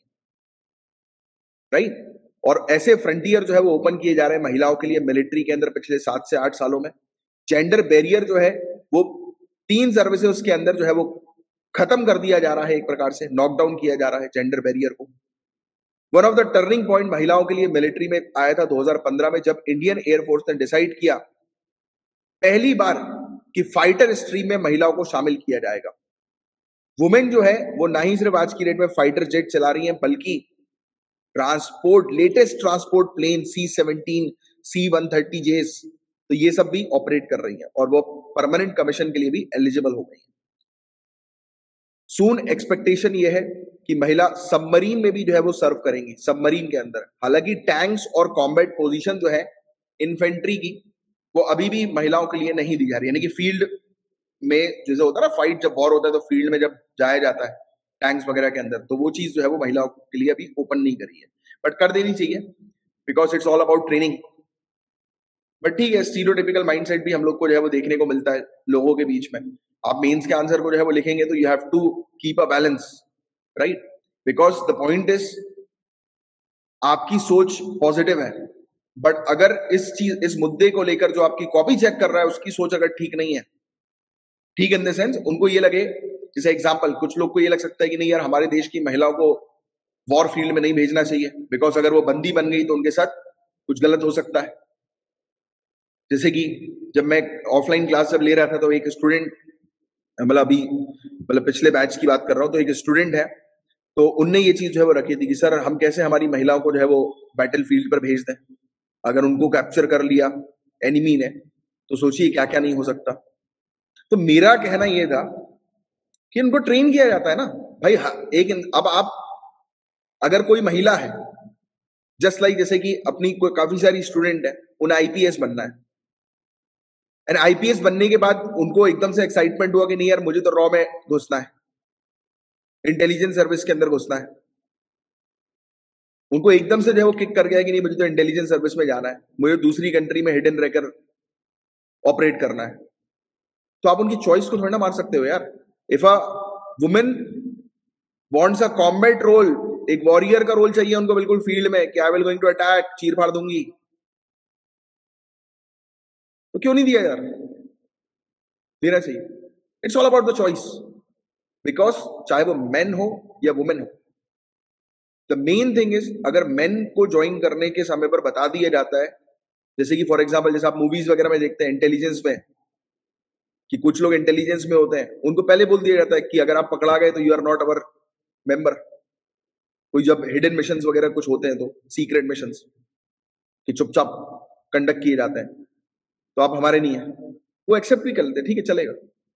राइट। और ऐसे फ्रंटियर जो है वो ओपन किए जा रहे हैं महिलाओं के लिए मिलिट्री के अंदर पिछले सात से आठ सालों में। जेंडर बैरियर जो है वो तीन सर्विसेज के अंदर जो है वो खत्म कर दिया जा रहा है, एक प्रकार से नॉकडाउन किया जा रहा है जेंडर बैरियर को। One of the turning point महिलाओं के लिए मिलिट्री में आया था दो हज़ार पंद्रह में, जब इंडियन एयरफोर्स ने डिसाइड किया पहली बार कि फाइटर स्ट्रीम में महिलाओं को शामिल किया जाएगा। वुमेन जो है वो ना ही सिर्फ आज की डेट में फाइटर जेट चला रही हैं, बल्कि transport, latest transport plane C seventeen, C one thirty Js, तो ये सब भी ऑपरेट कर रही हैं, और वो परमानेंट कमीशन के लिए भी एलिजिबल हो गई है। सून एक्सपेक्टेशन ये है कि महिला सबमरीन में भी जो है वो सर्व करेंगी, सबमरीन के अंदर। हालांकि टैंक्स और कॉम्बैट पोजीशन जो है इन्फेंट्री की, वो अभी भी महिलाओं के लिए नहीं दी जा रही है। यानी कि फील्ड में जैसे होता है ना, फाइट जब वॉर होता है तो फील्ड में जब जाया जाता है टैंक्स वगैरह के अंदर, तो वो चीज जो है वो महिलाओं के लिए अभी ओपन नहीं करी है, बट कर देनी चाहिए because it's all about training. But ठीक है, स्टीरियोटिपिकल माइंडसेट भी हम लोग को जो है वो देखने को मिलता है लोगों के बीच में। आप मेंस के आंसर को जो है वो लिखेंगे तो you have to keep a balance, right, because the point is आपकी सोच पॉजिटिव है, बट अगर इस चीज, इस मुद्दे को लेकर जो आपकी कॉपी चेक कर रहा है उसकी सोच अगर ठीक नहीं है, ठीक इन द सेंस उनको ये लगे, जैसे एग्जांपल कुछ लोग को ये लग सकता है कि नहीं यार हमारे देश की महिलाओं को वॉर फील्ड में नहीं भेजना चाहिए बिकॉज अगर वो बंदी बन गई तो उनके साथ कुछ गलत हो सकता है। जैसे कि जब मैं ऑफलाइन क्लास जब ले रहा था तो एक स्टूडेंट, मतलब अभी मतलब पिछले बैच की बात कर रहा हूँ, तो एक स्टूडेंट है, तो उनने ये चीज जो है वो रखी थी कि सर हम कैसे हमारी महिलाओं को जो है वो बैटल फील्ड पर भेज दें, अगर उनको कैप्चर कर लिया एनिमी ने तो सोचिए क्या क्या नहीं हो सकता। तो मेरा कहना यह था कि इनको ट्रेन किया जाता है ना भाई। एक अब आप अगर कोई महिला है, जस्ट लाइक जैसे कि अपनी कोई काफी सारी स्टूडेंट है, उन्हें आईपीएस बनना है, एंड आईपीएस बनने के बाद उनको एकदम से एक्साइटमेंट हुआ कि नहीं यार मुझे तो रॉ में घुसना है, इंटेलिजेंस सर्विस के अंदर घुसना है। उनको एकदम से जो है वो किक कर गया कि नहीं मुझे तो इंटेलिजेंस सर्विस में जाना है, मुझे दूसरी कंट्री में हिडन रहकर ऑपरेट करना है। तो आप उनकी चॉइस को थोड़ा ना मार सकते हो यार। If a women wants a combat role, एक वॉरियर का रोल चाहिए उनको बिल्कुल फील्ड में कि I will going to attack, चीर फाड़ दूंगी, तो क्यों नहीं दिया यार, देना चाहिए। It's all about the choice. Because चाहे वो मैन हो या वुमेन हो, द मेन थिंग इज अगर मैन को ज्वाइन करने के समय पर बता दिया जाता है, जैसे कि फॉर एग्जाम्पल जैसे आप मूवीज वगैरह में देखते हैं इंटेलिजेंस में कि कुछ लोग इंटेलिजेंस में होते हैं, उनको पहले बोल दिया जाता है कि अगर आप पकड़ा गए तो you are not our member. कोई जब हिडन मिशंस वगैरह कुछ होते हैं तो सीक्रेट मिशंस कि चुपचाप कंडक्ट किए जाते हैं, तो आप हमारे नहीं है, वो एक्सेप्ट भी कर लेते हैं, ठीक है चलेगा।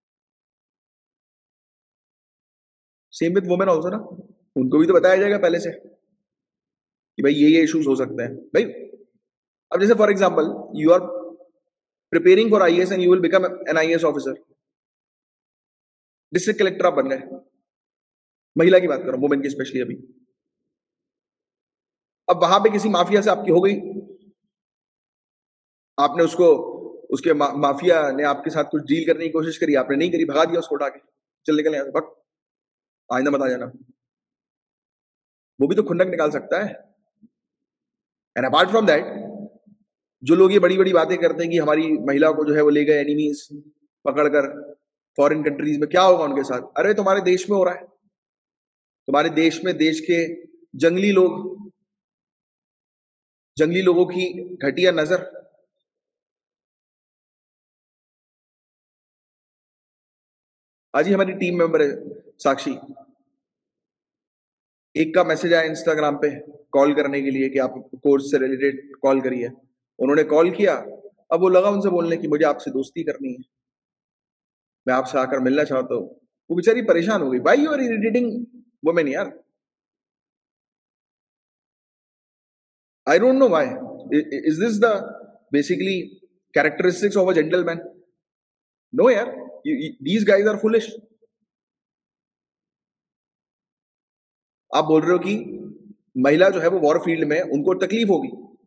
सेम विद वुमेन ऑल्सो ना, उनको भी तो बताया जाएगा पहले से कि भाई ये ये इश्यूज हो सकते हैं भाई। अब जैसे for example you are preparing for I S and you will become an I S officer, district collector आप बन गए, महिला की बात कर रहा हूं, वुमेन की स्पेशली अभी। अब वहां पे किसी माफिया से आपकी हो गई, आपने उसको उसके मा, माफिया ने आपके साथ कुछ डील करने की कोशिश करी, आपने नहीं करी, भगा दिया उसको उठा के, चल निकल यहाँ से, भग, आइंदा मत आ जाना। वो भी तो खुन्नक निकाल सकता है। एंड अपार्ट फ्रॉम दैट, जो लोग ये बड़ी बड़ी बातें करते हैं कि हमारी महिला को जो है वो ले गए एनिमीज पकड़कर फॉरेन कंट्रीज में, क्या होगा उनके साथ? अरे तुम्हारे देश में हो रहा है, तुम्हारे देश में देश के जंगली लोग, जंगली लोगों की घटिया नजर। आज ही हमारी टीम मेंबर है साक्षी, एक का मैसेज आया इंस्टाग्राम पे कॉल करने के लिए कि आप कोर्स से रिलेटेड कॉल करिए, उन्होंने कॉल किया, अब वो लगा उनसे बोलने की मुझे आपसे दोस्ती करनी है, मैं आपसे आकर मिलना चाहता हूँ। वो बेचारी परेशान हो गई, भाई यू आर इरिटेटिंग वुमेन यार, I don't know why, is this the basically characteristics of a gentleman? No यार, दीज गाइज आर फुलिश। आप बोल रहे हो कि महिला जो है वो वॉर फील्ड में उनको तकलीफ होगी,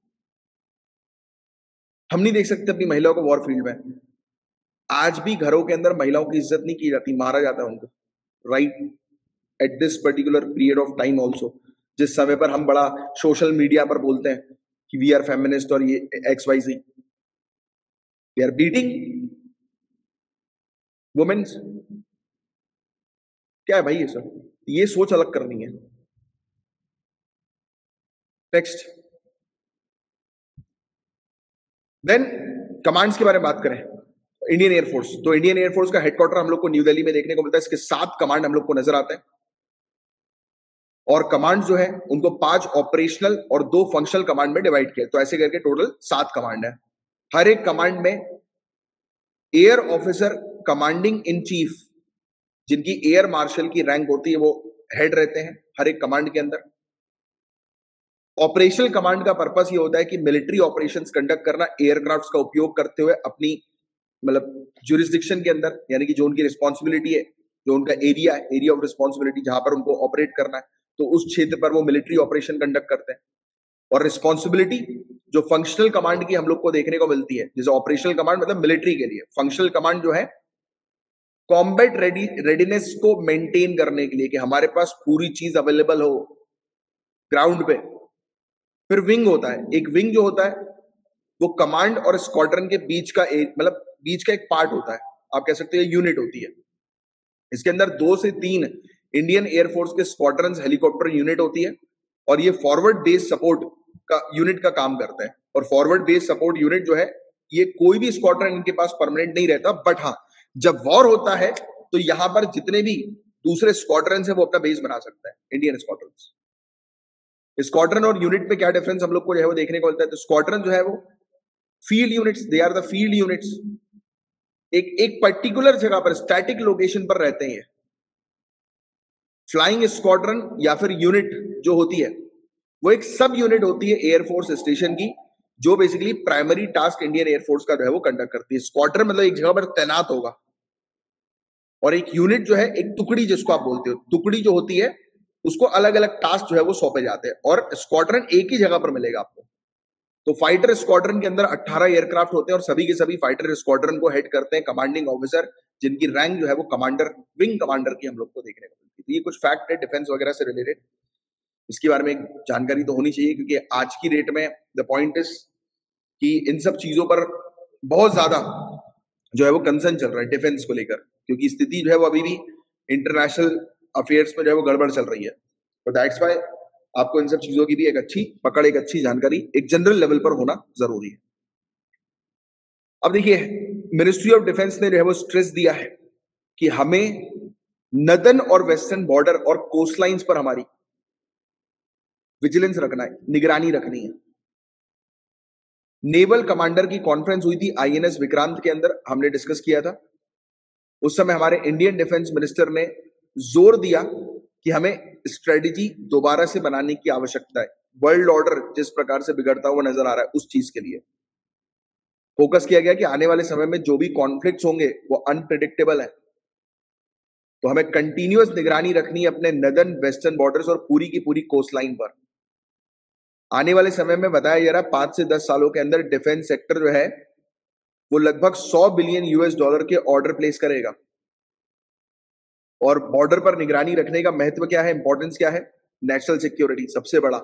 हम नहीं देख सकते अपनी महिलाओं को वॉर फील्ड में। आज भी घरों के अंदर महिलाओं की इज्जत नहीं की जाती, मारा जाता है उनको, right at this particular period of time also, जिस समय पर हम बड़ा सोशल मीडिया पर बोलते हैं कि वी आर फेमिनिस्ट और ये X Y Z, we are beating womens. क्या है भाई ये सब? ये सोच अलग करनी है। नेक्स्ट, देन कमांड्स के बारे में बात करें, इंडियन एयरफोर्स, तो इंडियन एयरफोर्स का हेडक्वार्टर हम लोग को न्यू दिल्ली में देखने को मिलता है, इसके सात कमांड हम लोग को नजर आते हैं, और कमांड जो है उनको पांच ऑपरेशनल और दो फंक्शनल कमांड में डिवाइड किया, तो ऐसे करके टोटल सात कमांड है। हर एक कमांड में air officer commanding in chief, जिनकी एयर मार्शल की रैंक होती है, वो हेड रहते हैं हर एक कमांड के अंदर। ऑपरेशनल कमांड का पर्पस ये होता है कि मिलिट्री ऑपरेशंस कंडक्ट करना एयरक्राफ्ट्स का उपयोग करते हुए अपनी मतलब जुरिस्डिक्शन के अंदर, यानी कि जो उनकी रिस्पॉन्सिबिलिटी है, जो उनका एरिया है, एरिया ऑफ रिस्पॉन्सिबिलिटी जहां पर उनको ऑपरेट करना है, तो उस क्षेत्र पर वो मिलिट्री ऑपरेशन कंडक्ट करते हैं। और रिस्पॉन्सिबिलिटी जो फंक्शनल कमांड की हम लोग को देखने को मिलती है, जैसे ऑपरेशनल कमांड मतलब मिलिट्री के लिए, फंक्शनल कमांड जो है कॉम्बैट रेडी रेडीनेस को मेंटेन करने के लिए कि हमारे पास पूरी चीज अवेलेबल हो ग्राउंड पे। फिर विंग होता है, एक विंग जो होता है वो कमांड और स्क्वाड्रन के बीच का एक मतलब बीच का एक पार्ट होता है, आप कह सकते हो यूनिट होती है। इसके अंदर दो से तीन इंडियन एयरफोर्स के स्क्वाड्रन हेलीकॉप्टर यूनिट होती है, और ये फॉरवर्ड बेस सपोर्ट का यूनिट का काम करता है। और फॉरवर्ड बेस सपोर्ट यूनिट जो है, ये कोई भी स्क्वाड्रन इनके पास परमानेंट नहीं रहता, बट हाँ जब वॉर होता है तो यहां पर जितने भी दूसरे स्क्वाड्रन है वो अपना बेस बना सकता है, इंडियन स्क्वाड्रन। स्क्वाड्रन और यूनिट में क्या डिफरेंस हम लोग को जो है वो देखने को मिलता है, तो स्क्वाड्रन जो है वो field units, they are the field units, एक एक पर्टिकुलर जगह पर स्टैटिक लोकेशन पर रहते हैं। फ्लाइंग स्क्वाड्रन या फिर यूनिट जो होती है वो एक सब यूनिट होती है एयरफोर्स स्टेशन की, जो basically primary task Indian air force का जो है वो कंडक्ट करती है। स्क्वाड्रन मतलब एक जगह पर तैनात होगा, और एक यूनिट जो है एक टुकड़ी जिसको आप बोलते हो, टुकड़ी जो होती है उसको अलग अलग टास्क जो है वो सौंपे जाते हैं, और स्क्वाड्रन एक ही जगह पर मिलेगा आपको। तो फाइटर स्क्वाड्रन के अंदर अठारह एयरक्राफ्ट होते हैं, और सभी के सभी फाइटर स्क्वाड्रन को हेड करते हैं कमांडिंग ऑफिसर, जिनकी रैंक जो है वो कमांडर, विंग कमांडर की हम लोग को देखने को मिलती है। ये कुछ फैक्ट है डिफेंस वगैरह से रिलेटेड, इसके बारे में एक जानकारी तो होनी चाहिए, क्योंकि आज की डेट में द पॉइंट इज कि इन सब चीजों पर बहुत ज्यादा जो है वो कंसर्न चल रहा है डिफेंस को लेकर, क्योंकि स्थिति जो है वो अभी भी इंटरनेशनल अफेयर्स में जो है वो गड़बड़ चल रही है। तो दैट्स वाई आपको इन सब चीजों की भी एक अच्छी पकड़, एक अच्छी जानकारी एक जनरल लेवल पर होना जरूरी है। अब देखिए, मिनिस्ट्री ऑफ डिफेंस ने जो है वो स्ट्रेस दिया है कि हमें नदन और वेस्टर्न बॉर्डर और कोस्ट लाइंस पर हमारी विजिलेंस रखना है, निगरानी रखनी है। नेवल कमांडर की कॉन्फ्रेंस हुई थी आईएनएस विक्रांत के अंदर, हमने डिस्कस किया था। उस समय हमारे इंडियन डिफेंस मिनिस्टर ने जोर दिया कि हमें स्ट्रेटेजी दोबारा से बनाने की आवश्यकता है। वर्ल्ड ऑर्डर जिस प्रकार से बिगड़ता हुआ नजर आ रहा है, उस चीज के लिए फोकस किया गया कि आने वाले समय में जो भी कॉन्फ्लिक्ट्स होंगे वो अनप्रिडिक्टेबल है, तो हमें कंटिन्यूअस निगरानी रखनी है अपने नदर्न वेस्टर्न बॉर्डर्स और पूरी की पूरी कोस्ट लाइन पर। आने वाले समय में बताया जा रहा है पांच से दस सालों के अंदर डिफेंस सेक्टर जो है वो लगभग सौ बिलियन यूएस डॉलर के ऑर्डर प्लेस करेगा। और बॉर्डर पर निगरानी रखने का महत्व क्या है, इंपॉर्टेंस क्या है? नेशनल सिक्योरिटी सबसे बड़ा।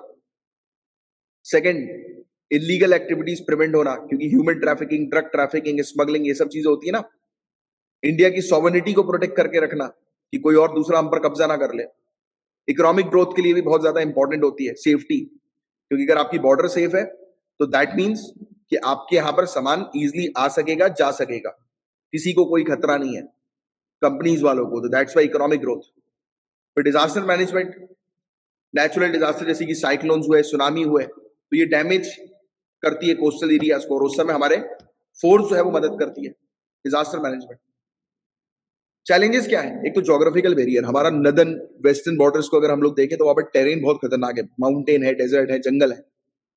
सेकंड, इलीगल एक्टिविटीज प्रिवेंट होना, क्योंकि human trafficking, drug trafficking, smuggling, ये सब चीजें होती है ना। इंडिया की सॉवरेनिटी को प्रोटेक्ट करके रखना कि कोई और दूसरा हम पर कब्जा ना कर ले। इकोनॉमिक ग्रोथ के लिए भी बहुत ज्यादा इंपॉर्टेंट होती है सेफ्टी, क्योंकि अगर आपकी बॉर्डर सेफ है तो दैट मीन्स कि आपके यहां पर सामान इजिली आ सकेगा, जा सकेगा, किसी को कोई खतरा नहीं है, कंपनीज वालों को। तो दैट्स वाई इकोनॉमिक ग्रोथ। फिर डिजास्टर मैनेजमेंट, नेचुरल डिजास्टर जैसे कि साइक्लोन्स हुए, सुनामी हुए, तो ये डैमेज करती है कोस्टल एरियाज को, और उस समय हमारे फोर्स जो है वो मदद करती है। Disaster management. चैलेंजेस क्या है? एक तो ज्योग्राफिकल बैरियर, हमारा नदर्न वेस्टर्न बॉर्डर्स को अगर हम लोग देखें तो वहां पर टेरेन बहुत खतरनाक है, माउंटेन है, डेजर्ट है, जंगल है।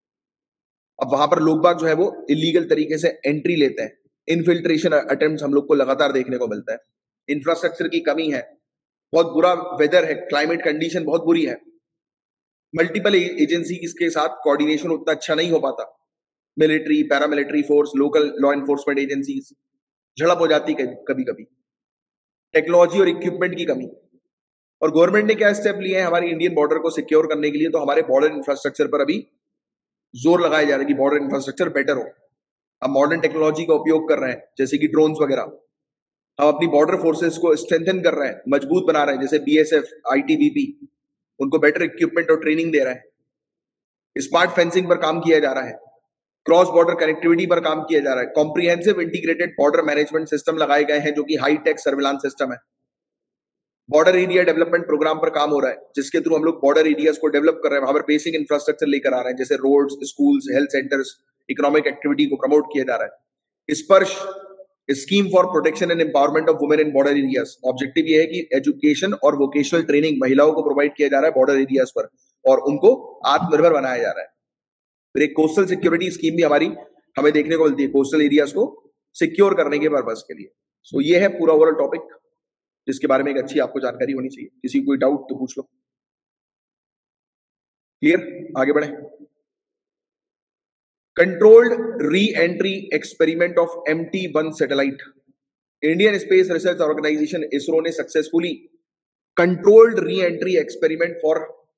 अब वहां पर लोग बाग जो है वो इलीगल तरीके से एंट्री लेते हैं, इनफिल्ट्रेशन अटेम्प्ट हम लोग को लगातार देखने को मिलता है। इंफ्रास्ट्रक्चर की कमी है, बहुत बुरा वेदर है, क्लाइमेट कंडीशन बहुत बुरी है, मल्टीपल एजेंसी के साथ कोऑर्डिनेशन उतना अच्छा नहीं हो पाता, military, paramilitary force, local law enforcement agencies, झड़प हो जाती है कभी कभी, टेक्नोलॉजी और इक्विपमेंट की कमी। और गवर्नमेंट ने क्या स्टेप लिए हैं हमारी इंडियन बॉर्डर को सिक्योर करने के लिए? तो हमारे बॉर्डर इंफ्रास्ट्रक्चर पर अभी जोर लगाया जा रहा है कि बॉर्डर इंफ्रास्ट्रक्चर बेटर हो। हम मॉडर्न टेक्नोलॉजी का उपयोग कर रहे हैं, जैसे कि ड्रोन्स वगैरह। हम अपनी बॉर्डर फोर्सेस को स्ट्रेंथन कर रहे हैं, मजबूत बना रहे हैं, जैसे बीएसएफ, आईटीबीपी, उनको बेटर इक्विपमेंट और ट्रेनिंग दे रहे हैं। स्मार्ट फेंसिंग पर काम किया जा रहा है, क्रॉस बॉर्डर कनेक्टिविटी पर काम किया जा रहा है, comprehensive integrated border management system लगाए गए हैं जो कि हाई टेक सर्विलांस सिस्टम है। बॉर्डर एरिया डेवलपमेंट प्रोग्राम पर काम हो रहा है, जिसके थ्रू हम लोग बॉर्डर एरियाज को डेवलप कर रहे हैं, वहां पर बेसिक इंफ्रास्ट्रक्चर लेकर आ रहे हैं, जैसे roads, schools, health centres, economic activity को प्रमोट किया जा रहा है। Sparsh scheme for protection and empowerment of women in border areas, objective ये है कि एजुकेशन और वोकेशनल ट्रेनिंग महिलाओं को प्रोवाइड किया जा रहा है बॉर्डर एरियाज पर, और उनको आत्मनिर्भर बनाया जा रहा है। फिर एक कोस्टल सिक्योरिटी स्कीम भी हमारी हमें देखने को मिलती है, कोस्टल एरियाज को सिक्योर करने के पर्पज के लिए। सो so, ये है पूरा ओवरऑल टॉपिक, जिसके बारे में एक अच्छी आपको जानकारी होनी चाहिए। किसी को कोई डाउट तो पूछ लो। क्लियर? आगे बढ़े। Controlled reentry experiment of M T one satellite, Indian space research organisation ISRO ने successfully controlled reentry experiment for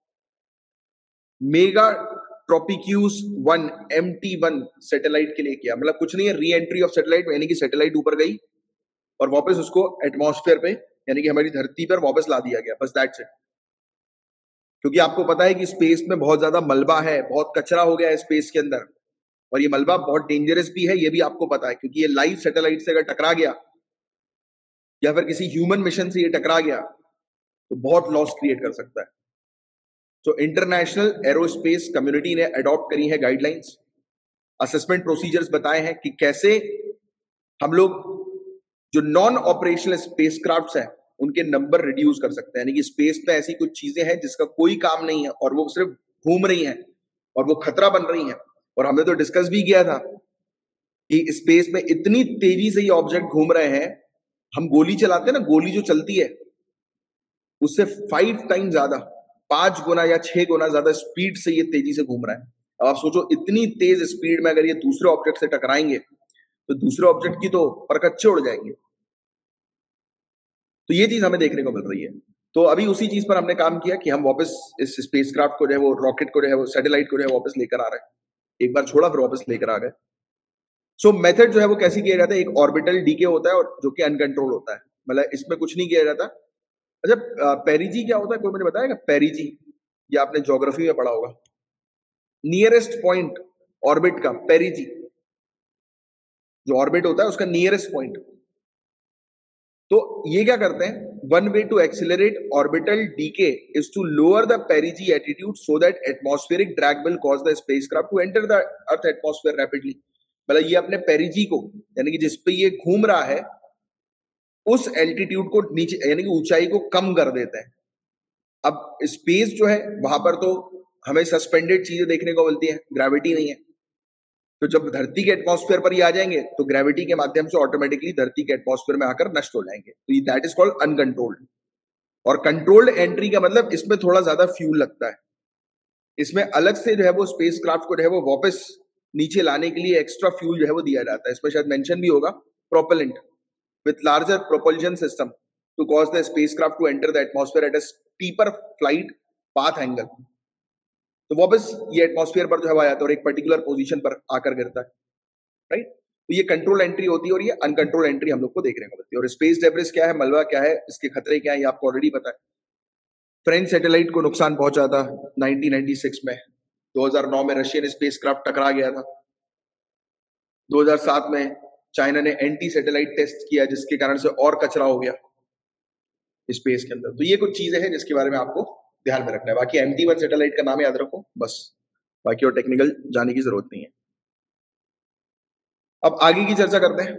Megha Tropiques one M T one satellite के लिए किया। मतलब कुछ नहीं है, री एंट्री ऑफ सैटेलाइट, यानी कि सैटेलाइट ऊपर गई और वापस उसको एटमॉस्फेयर पे, यानी कि हमारी धरती पर वापस ला दिया गया, बस दैट्स इट। क्योंकि आपको पता है कि स्पेस में बहुत ज्यादा मलबा है, बहुत कचरा हो गया है स्पेस के अंदर, और ये मलबा बहुत डेंजरस भी है, ये भी आपको पता है, क्योंकि ये लाइव सैटेलाइट से अगर टकरा गया या फिर किसी ह्यूमन मिशन से ये टकरा गया तो बहुत लॉस क्रिएट कर सकता है। तो इंटरनेशनल एरोस्पेस कम्युनिटी ने अडॉप्ट करी है गाइडलाइंस, असेसमेंट प्रोसीजर्स बताए हैं कि कैसे हम लोग जो नॉन ऑपरेशनल स्पेसक्राफ्ट्स हैं उनके नंबर रिड्यूस कर सकते हैं। यानी कि स्पेस में ऐसी कुछ चीजें हैं जिसका कोई काम नहीं है और वो सिर्फ घूम रही हैं और वो खतरा बन रही हैं। और हमने तो डिस्कस भी किया था कि स्पेस में इतनी तेजी से ये ऑब्जेक्ट घूम रहे हैं, हम गोली चलाते हैं ना, गोली जो चलती है उससे फाइव टाइम ज्यादा, पांच गुना या छह गुना ज्यादा स्पीड से ये तेजी से घूम रहा है। अब आप सोचो, इतनी तेज स्पीड में अगर ये दूसरे ऑब्जेक्ट से टकराएंगे तो दूसरे ऑब्जेक्ट की तो परकच्चे उड़ जाएंगे। तो ये चीज हमें देखने को मिल रही है। तो अभी उसी चीज पर हमने काम किया कि हम वापस इस स्पेसक्राफ्ट को जो है वो रॉकेट को जो है वो सैटेलाइट को जो है वापस लेकर आ रहे हैं। एक बार छोड़ा फिर वापस लेकर आ गए। सो so, मेथड जो है वो कैसे किया जाता है? एक ऑर्बिटल डीके होता है और जो कि अनकंट्रोल होता है, मतलब इसमें कुछ नहीं किया जाता, अच्छा, पेरिजी क्या होता है, कोई मुझे बताएगा? पेरिजी, ये आपने ज्योग्राफी में पढ़ा होगा। नियरेस्ट पॉइंट ऑर्बिट का, पेरिजी, जो ऑर्बिट होता है उसका नियरेस्ट पॉइंट। तो ये क्या करते हैं, one way to accelerate orbital decay is to lower the perigee attitude so that atmospheric drag will cause the spacecraft to enter the earth atmosphere rapidly. मतलब ये अपने पेरिजी को, यानी कि जिस पे ये घूम रहा है, उस एल्टीट्यूड को नीचे, यानी कि ऊंचाई को कम कर देते हैं। अब स्पेस जो है वहां पर तो हमें सस्पेंडेड चीजें देखने को मिलती है, ग्रेविटी नहीं है। तो जब धरती के एटमॉस्फेयर पर ही आ जाएंगे तो ग्रेविटी के माध्यम से ऑटोमेटिकली धरती के एटमॉस्फेयर में आकर नष्ट हो जाएंगे। तो दैट इज कॉल्ड अनकंट्रोल्ड। और कंट्रोल्ड एंट्री का मतलब इसमें थोड़ा ज्यादा फ्यूल लगता है, इसमें अलग से जो है वो स्पेस क्राफ्ट को जो है वो वापस नीचे लाने के लिए एक्स्ट्रा फ्यूल जो है वो दिया जाता है। इसमें शायद मेंशन भी होगा, propellant with larger propulsion system to cause the spacecraft to enter the atmosphere at a steeper flight path angle। तो वापस ये एटमॉस्फेयर पर जो है आ जाता है और एक पर्टिकुलर पोजीशन पर आकर गिरता है, राइट। तो ये कंट्रोल एंट्री होती है और ये अनकंट्रोल एंट्री हम लोग को देखने को मिलती है। और स्पेस डेब्रिस क्या है, मलबा क्या है, इसके खतरे क्या है, ये आपको ऑलरेडी पता है। फ्रेंच सैटेलाइट को नुकसान पहुंचा था नाइनटीन नाइंटी सिक्स में, दो हज़ार नौ में रशियन स्पेसक्राफ्ट टकरा गया था, दो हज़ार सात में चाइना ने एंटी सैटेलाइट टेस्ट किया जिसके कारण से और कचरा हो गया स्पेस के अंदर। तो ये कुछ चीजें हैं जिसके बारे में आपको ध्यान में रखना है। बाकी एम टी वन सैटेलाइट का नाम याद रखो बस, बाकी और टेक्निकल जाने की जरूरत नहीं है। अब आगे की चर्चा करते हैं,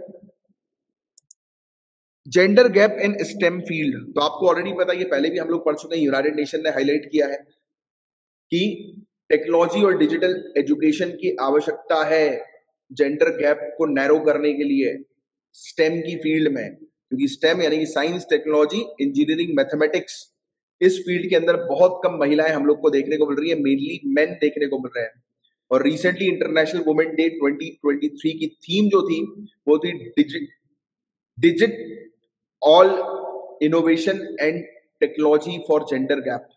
gender gap in STEM field. तो आपको ऑलरेडी पता है, ये पहले भी हम लोग पढ़ चुके हैं, यूनाइटेड नेशन ने हाईलाइट किया है कि टेक्नोलॉजी और डिजिटल एजुकेशन की आवश्यकता है जेंडर गैप को नैरो करने के लिए स्टेम की फील्ड में। क्योंकि स्टेम यानी कि साइंस, टेक्नोलॉजी, इंजीनियरिंग, मैथमेटिक्स, इस फील्ड के अंदर बहुत कम महिलाएं हम लोग को देखने को मिल रही है, मेनली मेन देखने को मिल रहे हैं। और recently international women day twenty twenty three की थीम जो थी वो थी digit digit all innovation and technology for gender gap.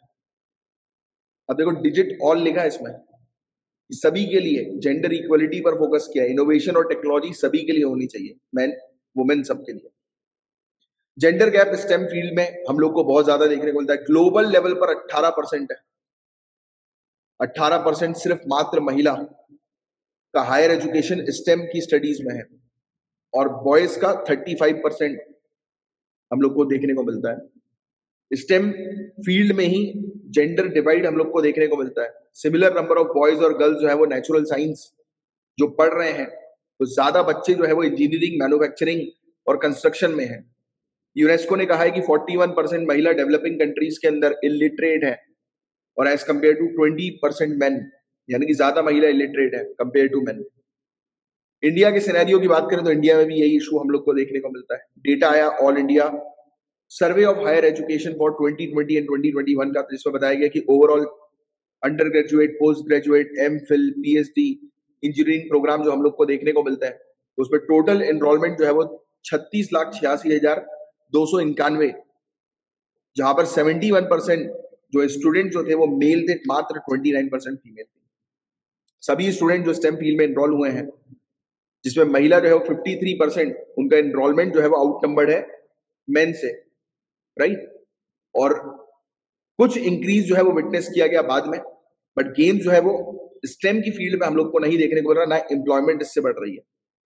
अब देखो डिजिट ऑल लिखा है इसमें, सभी के लिए जेंडर इक्वलिटी पर फोकस किया है, इनोवेशन और टेक्नोलॉजी सभी के लिए होनी चाहिए, मैन वुमेन सबके लिए। जेंडर गैप स्टेम फील्ड में हम लोग को बहुत ज्यादा देखने को मिलता है, ग्लोबल लेवल पर अठारह परसेंट है, अठारह परसेंट सिर्फ मात्र महिला का हायर एजुकेशन स्टेम की स्टडीज में है, और बॉयज का पैंतीस परसेंट हम लोग को देखने को मिलता है। स्टेम फील्ड में ही जेंडर डिवाइड हम लोग को देखने को मिलता है। सिमिलर नंबर ऑफ बॉयज और गर्ल्स जो है वो नेचुरल साइंस जो पढ़ रहे हैं, तो ज्यादा बच्चे जो है वो इंजीनियरिंग, मैन्युफैक्चरिंग और कंस्ट्रक्शन में है। यूनेस्को ने कहा है कि इकतालीस परसेंट महिला डेवलपिंग कंट्रीज के अंदर इलिटरेट है, और एज कंपेयर टू बीस परसेंट मेन, यानी कि ज्यादा महिला इलिटरेट है कंपेयर टू मेन। इंडिया के सिनेरियो की बात करें तो इंडिया में भी यही इशू हम लोग को देखने को मिलता है। डेटा आया all India survey of higher education for twenty twenty and twenty twenty one का, जिसमें बताया गया कि overall undergraduate, postgraduate, M Phil, PhD, engineering programme जो हम लोग को देखने को मिलता है, तो उसमें टोटल एनरोलमेंट जो है वो छत्तीस लाख छियासी हजार दो सौ इक्यानवे, जहां पर इकहत्तर परसेंट जो स्टूडेंट जो थे वो मेल थे, मात्र उनतीस परसेंट फीमेल थी। सभी स्टूडेंट जो स्टेम फील्ड में एनरोल हुए हैं, जिसमें महिला जो है वो तिरेपन परसेंट, उनका एनरोलमेंट जो है वो आउट नंबर्ड है मेन से, राइट। और कुछ इंक्रीज जो है वो विटनेस किया गया बाद में, बट गेन जो है वो स्टेम की फील्ड में हम लोग को नहीं देखने को मिल रहा, ना एम्प्लॉयमेंट इससे बढ़ रही है।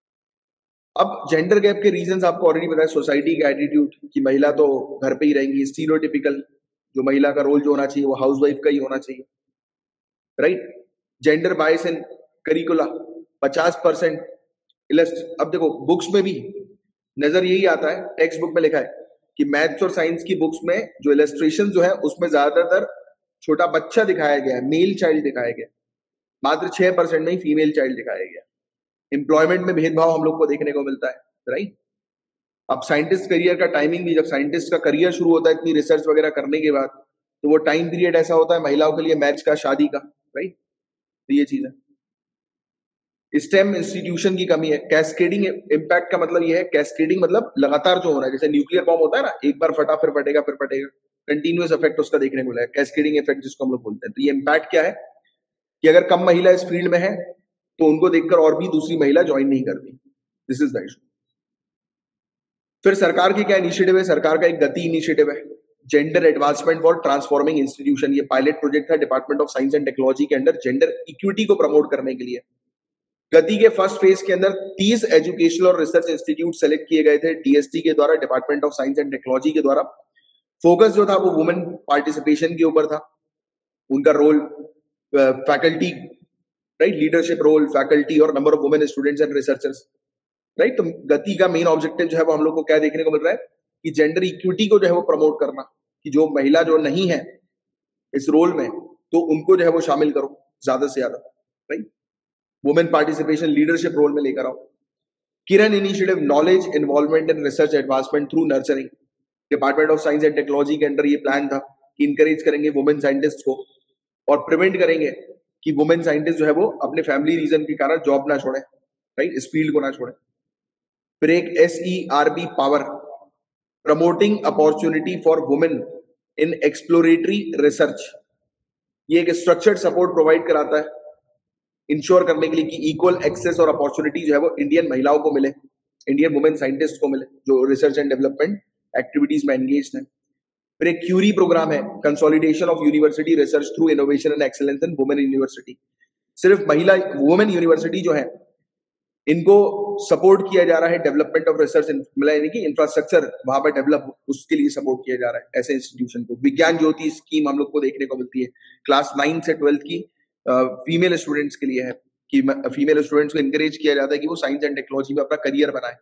अब जेंडर गैप के रीजंस आपको ऑलरेडी पता है, सोसाइटी का एटीट्यूड कि महिला तो घर पे ही रहेंगी, स्टीरियोटिपिकल जो महिला का रोल जो होना चाहिए वो हाउसवाइफ का ही होना चाहिए, राइट। जेंडर बायस इन करिकुला पचास परसेंट। अब देखो बुक्स में भी नजर यही आता है, टेक्स्ट बुक में लिखा है कि मैथ्स और साइंस की बुक्स में जो इलस्ट्रेशन जो है उसमें ज्यादातर छोटा बच्चा दिखाया गया है, मेल चाइल्ड दिखाया गया, मात्र छह परसेंट में ही फीमेल चाइल्ड दिखाया गया। एम्प्लॉयमेंट में भेदभाव हम लोग को देखने को मिलता है, राइट। अब साइंटिस्ट करियर का टाइमिंग भी, जब साइंटिस्ट का करियर शुरू होता है इतनी रिसर्च वगैरह करने के बाद, तो वो टाइम पीरियड ऐसा होता है महिलाओं के लिए मैरिज का, शादी का, राइट। तो ये चीज है। स्टेम इंस्टीट्यूशन की कमी है। कैस्केडिंग इम्पैक्ट का मतलब ये है, कैस्केडिंग मतलब लगातार जो हो रहा है, जैसे न्यूक्लियर बॉम्ब होता है ना, एक बार फटा फिर फटेगा फिर फटेगा, कंटिन्यूअस इफेक्ट उसका देखने को मिला है, कैस्केडिंग इफेक्ट जिसको हम लोग बोलते हैं। तो ये इम्पैक्ट क्या है कि अगर कम महिला इस फील्ड में है तो उनको देखकर और भी दूसरी महिला ज्वाइन नहीं करती। This is the issue. फिर सरकार की क्या इनिशिएटिव है, सरकार का एक गति इनिशिएटिव है gender advancement for transforming institution, ये पायलट प्रोजेक्ट था department of science and technology के अंदर जेंडर इक्विटी को प्रमोट करने के लिए। गति के फर्स्ट फेज के अंदर तीस एजुकेशनल और रिसर्च इंस्टीट्यूट सेलेक्ट किए गए थे डीएसटी के द्वारा, department of science and technology के द्वारा। फोकस जो था वो वुमेन पार्टिसिपेशन के ऊपर था, उनका role, faculty, right, leadership role, faculty और number of women students and researchers, right. तो गति का मेन ऑब्जेक्टिव जो है वो हम लोग को क्या देखने को मिल रहा है कि जेंडर इक्विटी को जो है वो प्रमोट करना, कि जो महिला जो नहीं है इस रोल में तो उनको जो है वो शामिल करो ज्यादा से ज्यादा, right. Women participation leadership role में लेकर आओ। Kiran initiative, knowledge involvement and research advancement through nurturing, department of science and technology के अंदर ये प्लान था कि इंकरेज करेंगे वुमेन साइंटिस्ट को और प्रिवेंट करेंगे कि वुमेन साइंटिस्ट जो है वो अपने फैमिली रीजन के कारण जॉब ना छोड़े, राइट, इस फील्ड को ना छोड़े। फिर एक S E R B power, promoting opportunity for women in exploratory research, ये एक स्ट्रक्चर्ड सपोर्ट प्रोवाइड कराता है इंश्योर करने के लिए कि इक्वल एक्सेस और अपॉर्चुनिटी जो है वो इंडियन महिलाओं को मिले, इंडियन वुमेन साइंटिस्ट को मिले जो रिसर्च एंड डेवलपमेंट एक्टिविटीज में एंगेज्ड है। फिर एक क्यूरी प्रोग्राम है, consolidation of university research through innovation and excellence in women university, सिर्फ महिला वुमेन यूनिवर्सिटी जो है इनको सपोर्ट किया जा रहा है डेवलपमेंट ऑफ रिसर्च, मतलब यानी कि इंफ्रास्ट्रक्चर वहां पर डेवलप, उसके लिए सपोर्ट किया जा रहा है ऐसे इंस्टीट्यूशन को। विज्ञान ज्योति स्कीम हम लोग को देखने को मिलती है, क्लास नाइन से ट्वेल्थ की फीमेल स्टूडेंट्स के लिए है कि फीमेल स्टूडेंट्स को इंकरेज किया जाता है कि वो साइंस एंड टेक्नोलॉजी में अपना करियर बनाए।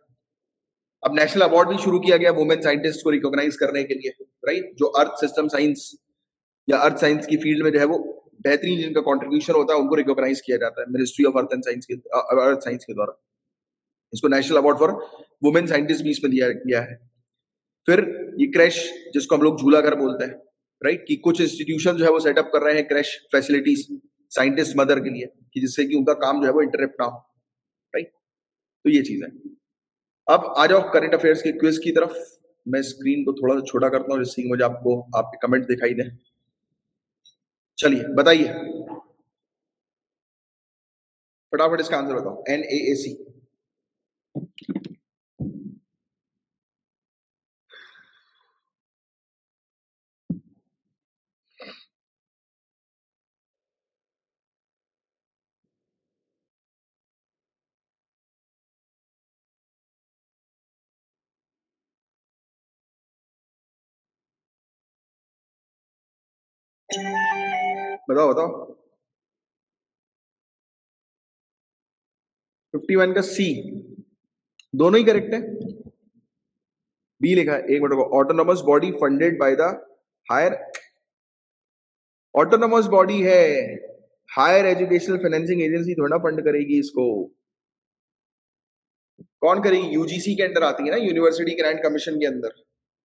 अब नेशनल अवार्ड भी शुरू किया गया वुमेन साइंटिस्ट को रिकॉग्नाइज करने के लिए, राइट, जो अर्थ सिस्टम साइंस या अर्थ साइंस की फील्ड में जो है वो बेहतरीन जिनका कॉन्ट्रीब्यूशन होता है उनको रिकॉग्नाइज किया जाता है ministry of earth and science के अर्थ साइंस के द्वारा। इसको national award for women scientist भी इसमें दिया गया है। फिर ये क्रैश जिसको हम लोग झूला घर बोलते हैं, राइट, कि कुछ इंस्टीट्यूशन जो है वो सेटअप कर रहे हैं क्रैश फैसिलिटीज साइंटिस्ट मदर के लिए कि जिससे कि उनका काम जो है वो इंटरप्ट ना हो, राइट। तो ये चीज है। अब आ जाओ करंट अफेयर्स के क्विज की तरफ। मैं स्क्रीन को थोड़ा सा छोटा करता हूँ जिससे कि मुझे आपको आपके कमेंट दिखाई दे। चलिए बताइए फटाफट इसका आंसर बताओ। एन ए ए सी, बताओ बताओ। फिफ्टी वन का सी, दोनों ही करेक्ट है। बी लिखा है, एक मिनट को, autonomous body funded by the higher, autonomous body है, हायर एजुकेशनल फाइनेंसिंग एजेंसी थोड़ा फंड करेगी इसको। कौन करेगी? यूजीसी के अंदर आती है ना, यूनिवर्सिटी ग्रांट कमीशन के अंदर।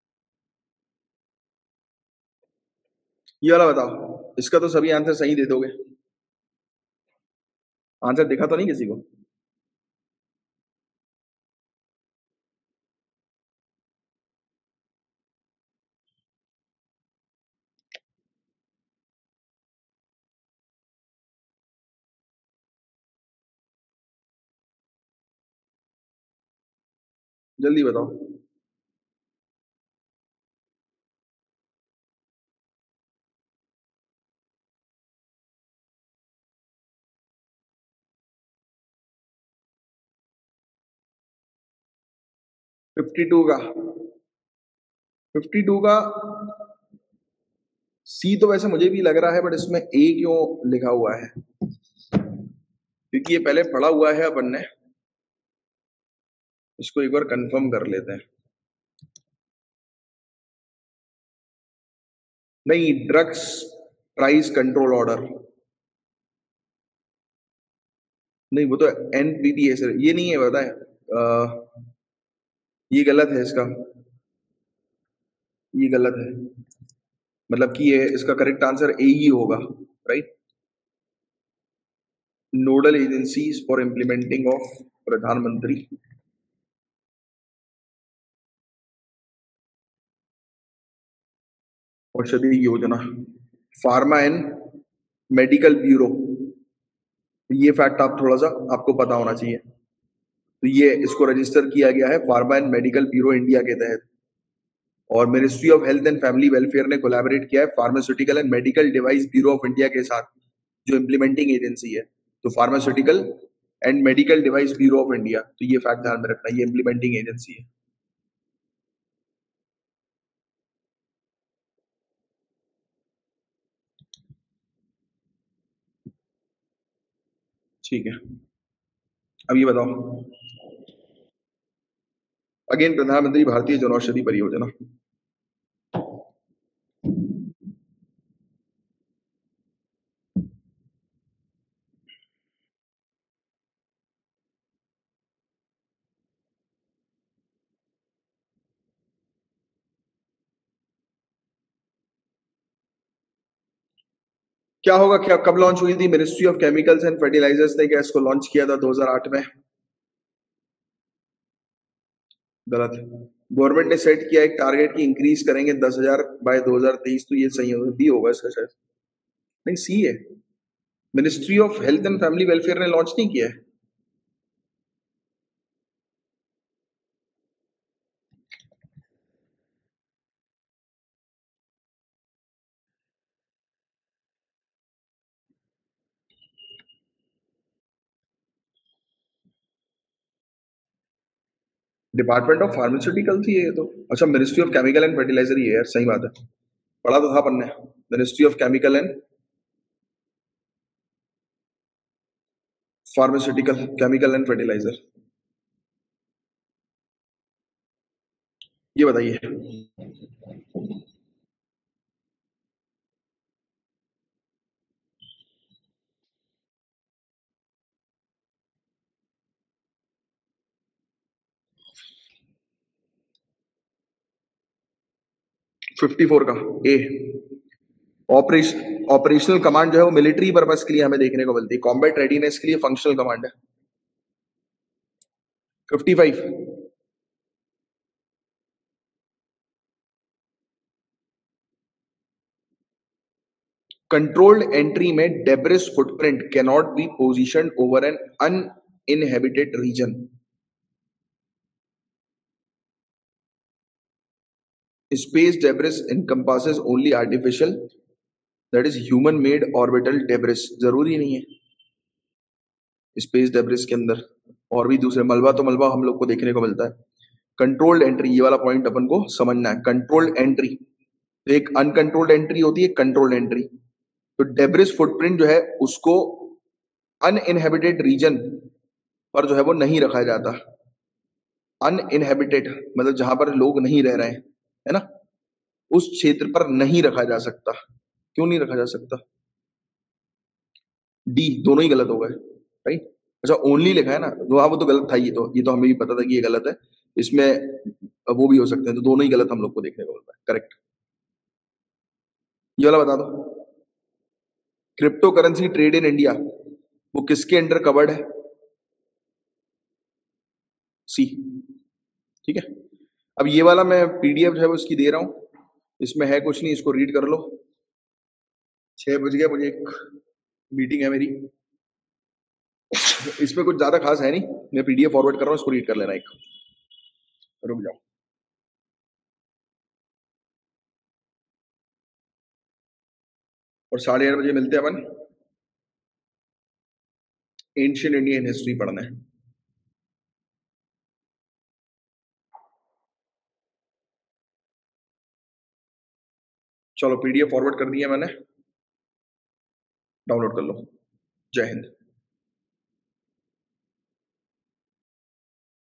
ये वाला बताओ, इसका तो सभी आंसर सही दे दोगे। आंसर दिखा तो नहीं किसी को? जल्दी बताओ। फिफ्टी टू का, फिफ्टी टू का सी तो वैसे मुझे भी लग रहा है, बट इसमें ए क्यों लिखा हुआ है? क्योंकि ये पहले पढ़ा हुआ है अपन ने, इसको एक बार कंफर्म कर लेते हैं। नहीं, ड्रग्स प्राइस कंट्रोल ऑर्डर नहीं, वो तो एनपीपीए से, ये नहीं है, पता है, ये गलत है इसका, ये गलत है, मतलब कि ये इसका करेक्ट आंसर ए ही होगा, right. Nodal agencies for implementing of Pradhan Mantri Aushadhi Yojana, pharma and medical bureau, ये फैक्ट आप थोड़ा सा आपको पता होना चाहिए। तो ये इसको रजिस्टर किया गया है pharma and medical bureau India के तहत, और ministry of health and family welfare ने कोलैबोरेट किया है pharmaceutical and medical device bureau of India के साथ, जो इम्प्लीमेंटिंग एजेंसी है। तो pharmaceutical and medical device bureau of India, तो ये फैक्ट ध्यान में रखना, ये इम्प्लीमेंटिंग एजेंसी है। ठीक है, अब ये बताओ, अगेन प्रधानमंत्री भारतीय जनौषधि परियोजना। क्या होगा, क्या कब लॉन्च हुई थी? Ministry of chemicals and fertilisers ने क्या इसको लॉन्च किया था दो हज़ार आठ में? गलत। गवर्नमेंट ने सेट किया एक टारगेट की इंक्रीज करेंगे दस हजार बाय दो हज़ार तेईस, तो ये सही होगा, बी होगा इसका शायद। नहीं, सी है। Ministry of health and family welfare ने लॉन्च नहीं किया है। डिपार्टमेंट ऑफ फार्मास्यूटिकल थी ये तो। अच्छा, ministry of chemical and fertiliser, ये यार सही बात है, पढ़ा तो था अपन ने। Ministry of chemical and pharmaceutical, chemical and fertiliser. ये बताइए। फिफ्टी फोर का ए। ऑपरेशन ऑपरेशनल कमांड जो है वो मिलिट्री पर्पस के लिए हमें देखने को मिलती है, कॉम्बैट रेडीनेस के लिए फंक्शनल कमांड है। Fifty five. कंट्रोल्ड एंट्री में debris footprint can not be position over an uninhabited region. Space debris encompasses only artificial, that is human made orbital debris, जरूरी नहीं है स्पेस डेब्रिस के अंदर, और भी दूसरे मलबा तो मलबा हम लोग को देखने को मिलता है। कंट्रोल्ड एंट्री, ये वाला पॉइंट अपन को समझना है। कंट्रोल्ड एंट्री, तो एक अनकंट्रोल्ड एंट्री होती है, कंट्रोल्ड एंट्री। तो डेब्रिस फुटप्रिंट जो है उसको अनइनहेबिटेड रीजन पर जो है वो नहीं रखा जाता। अनइनहेबिटेड मतलब जहां पर लोग नहीं रह रहे हैं, है ना, उस क्षेत्र पर नहीं रखा जा सकता। क्यों नहीं रखा जा सकता? डी, दोनों ही गलत हो गए, राइट। अच्छा, ओनली लिखा है ना, तो हाँ वो तो गलत था, ये तो ये तो हमें भी पता था कि ये गलत है। इसमें वो भी हो सकते हैं, तो दोनों ही गलत हम लोग को देखने को मिलता है। करेक्ट। ये वाला बता दो, crypto currency trade in India वो किसके अंडर कवर्ड है? सी। ठीक है, अब ये वाला मैं पीडीएफ जो है वो इसकी दे रहा हूं, इसमें है कुछ नहीं, इसको रीड कर लो। छह बज गया, मुझे एक मीटिंग है मेरी, इसमें कुछ ज्यादा खास है नहीं, मैं पीडीएफ फॉरवर्ड कर रहा हूँ, इसको रीड कर लेना एक। रुक जाओ। और साढ़े आठ बजे मिलते हैं अपन, एंशियंट इंडियन हिस्ट्री पढ़ना है। चलो, पीडीएफ फॉरवर्ड कर दिया मैंने, डाउनलोड कर लो। जय हिंद।